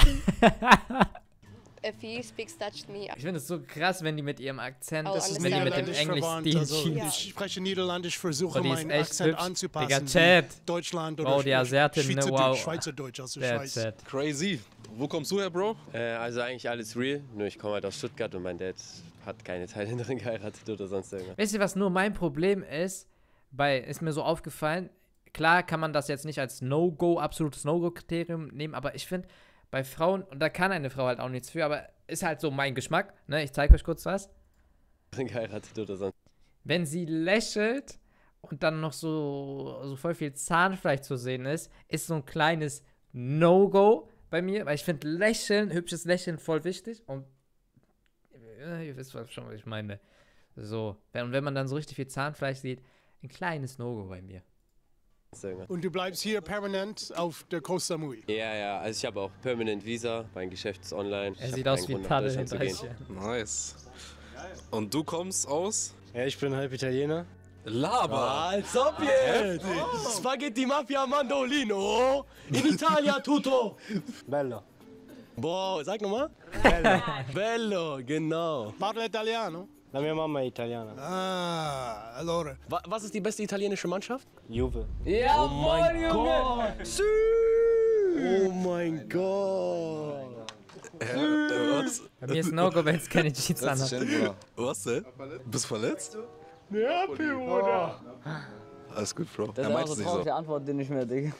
if he speaks Dutch to me, Ich finde es so krass, wenn die mit ihrem Akzent, Oh, wenn die mit dem Niederländisch Englisch verwandt, also Stil. ich spreche Niederländisch, versuche Oh, die ist meinen echt Akzent hübsch. anzupassen. Digga, Chat. wie Deutschland Wow, oder die Asiatin, ne? Schweizerdeutsch, Wow. Schweizerdeutsch aus der That's Schweiz. it. Crazy. Wo kommst du her, Bro? Also eigentlich alles real, nur ich komme halt aus Stuttgart und mein Dad hat keine Thailänderin geheiratet oder sonst irgendwas. Wisst ihr, was nur mein Problem ist? Ist mir so aufgefallen, klar kann man das jetzt nicht als No-Go, absolutes No-Go-Kriterium nehmen, aber ich finde, bei Frauen, und da kann eine Frau halt auch nichts für, aber ist halt so mein Geschmack, ne? Ich zeige euch kurz was. Geheiratet oder sonst. Wenn sie lächelt und dann noch so voll viel Zahnfleisch zu sehen ist so ein kleines No-Go bei mir, weil ich finde hübsches Lächeln voll wichtig und ihr wisst schon, was ich meine. So, und wenn man dann so richtig viel Zahnfleisch sieht, ein kleines No-Go bei mir. Und du bleibst hier permanent auf der Koh Samui? Ja, also ich habe auch Permanent Visa, mein Geschäft ist online. Er sieht aus wie ein Paddel in 30 Jahren. Nice. Und du kommst aus? Ja, ich bin halb Italiener. Laber! Als ob jetzt! Spaghetti Mafia Mandolino! In Italia tutto! Bello. Boah, sag nochmal. Bello, genau. Parla italiano? La mia mamma è italiana. Ah, allora. Was ist die beste italienische Mannschaft? Juve. Ja, oh mein Gott! Oh mein Gott! Was? Bei mir ist No-Go, wenn es keine Jeans anhat. Was denn? Bist du verletzt? Ja, Bruder! Alles gut, Bro. Das ist auch so eine traurige Antwort, die nicht mehr, Digga.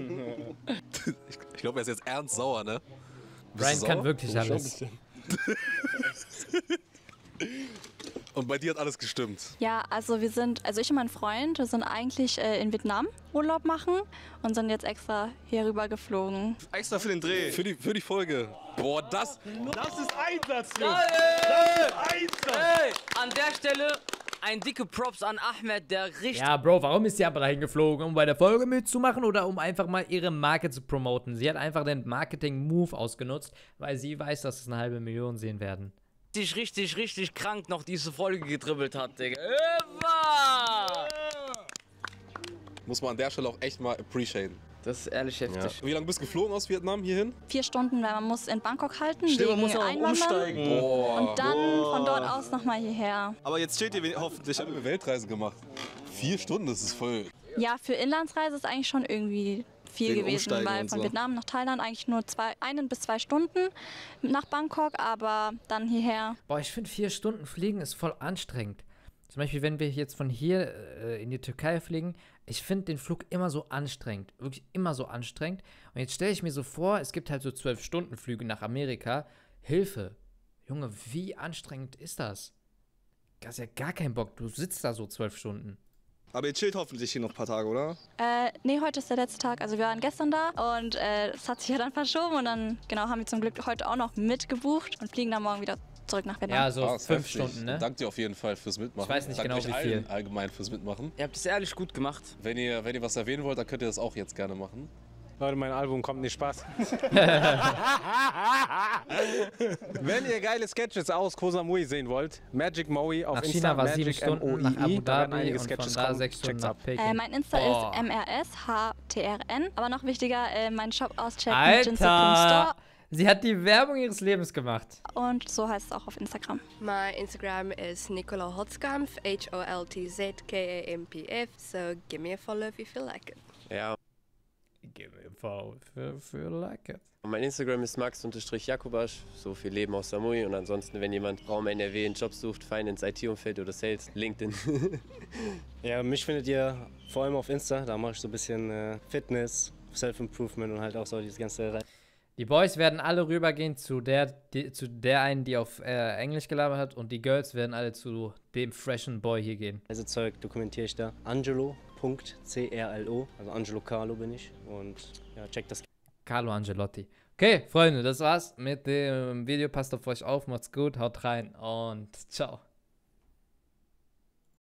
Ich glaube, er ist jetzt ernst sauer, ne? Brian kann wirklich alles. Und bei dir hat alles gestimmt. Ja, also ich und mein Freund, wir sind eigentlich in Vietnam Urlaub machen und sind jetzt extra hier rüber geflogen. Extra für den Dreh. Für die Folge. Boah, das ist Einsatz, Jungs. Das ist Einsatz. Hey, an der Stelle ein dicke Props an Ahmed, der richtig... Ja, Bro, warum ist sie aber dahin geflogen? Um bei der Folge mitzumachen oder um einfach mal ihre Marke zu promoten? Sie hat einfach den Marketing-Move ausgenutzt, weil sie weiß, dass es 500.000 sehen werden. richtig krank noch diese Folge gedribbelt hat, Digga. Immer! muss man an der Stelle auch echt mal appreciaten. Das ist ehrlich heftig. Ja. Wie lange bist du geflogen aus Vietnam hierhin? 4 Stunden, weil man muss in Bangkok halten, Stimmt, man wegen muss auch Einwandern. umsteigen. Und dann von dort aus nochmal hierher. Aber jetzt steht ihr hoffentlich. Ich habe eine Weltreise gemacht. 4 Stunden, das ist voll. Ja, für Inlandsreise ist eigentlich schon irgendwie viel Wegen gewesen, Umsteigen weil und von so. Vietnam nach Thailand eigentlich nur 1 bis 2 Stunden nach Bangkok, aber dann hierher. Boah, ich finde 4 Stunden fliegen ist voll anstrengend. Zum Beispiel, wenn wir jetzt von hier in die Türkei fliegen, ich finde den Flug immer so anstrengend. Wirklich immer so anstrengend. Und jetzt stelle ich mir so vor, es gibt halt so 12-Stunden-Flüge nach Amerika. Hilfe. Junge, wie anstrengend ist das? Du hast ja gar keinen Bock. Du sitzt da so 12 Stunden. Aber ihr chillt hoffentlich hier noch ein paar Tage, oder? Nee, heute ist der letzte Tag. Also wir waren gestern da und es hat sich ja dann verschoben und dann haben wir zum Glück heute auch noch mitgebucht und fliegen dann morgen wieder zurück nach Vietnam. Ja, so 5 heftig. Stunden, ne? Danke dir auf jeden Fall fürs Mitmachen. Ich weiß nicht Danke genau, euch wie allen viel. allgemein fürs Mitmachen. Ihr habt es ehrlich gut gemacht. Wenn ihr was erwähnen wollt, dann könnt ihr das auch jetzt gerne machen. Leute, mein Album kommt nicht Spaß. Wenn ihr geile Sketches aus Koh Samui sehen wollt, Magic Moe auf Nach Insta, China war 7 Magic Stunden, nach Abu da werden Dhabi einige und von Sketches da kommen. 6 Stunden Checkt's nach ab. Peking. Mein Insta Boah. ist MRSHTRN, aber noch wichtiger, mein Shop auschecken, Alter! Jinsu.store. Sie hat die Werbung ihres Lebens gemacht. Und so heißt es auch auf Instagram. My Instagram is Nicola Holtzkampf, HOLTZKAMPF. So give me a follow if you feel like it. Ja. Give me a follow if you like it. Mein Instagram ist max_jakubasch, so viel Leben aus Samui. Und ansonsten, wenn jemand Raum NRW einen Job sucht, Finance, IT-Umfeld oder Sales, LinkedIn. Ja, mich findet ihr vor allem auf Insta. Da mache ich so ein bisschen Fitness, Self-Improvement und halt auch so dieses ganze... Die Boys werden alle rübergehen zu der einen, die auf Englisch gelabert hat, und die Girls werden alle zu dem freshen Boy hier gehen. Also Zeug dokumentiere ich da. Angelo.crlo, also Angelo Carlo bin ich. Und ja, checkt das. Carlo Angelotti. Okay, Freunde, das war's mit dem Video. Passt auf euch auf, macht's gut, haut rein und ciao.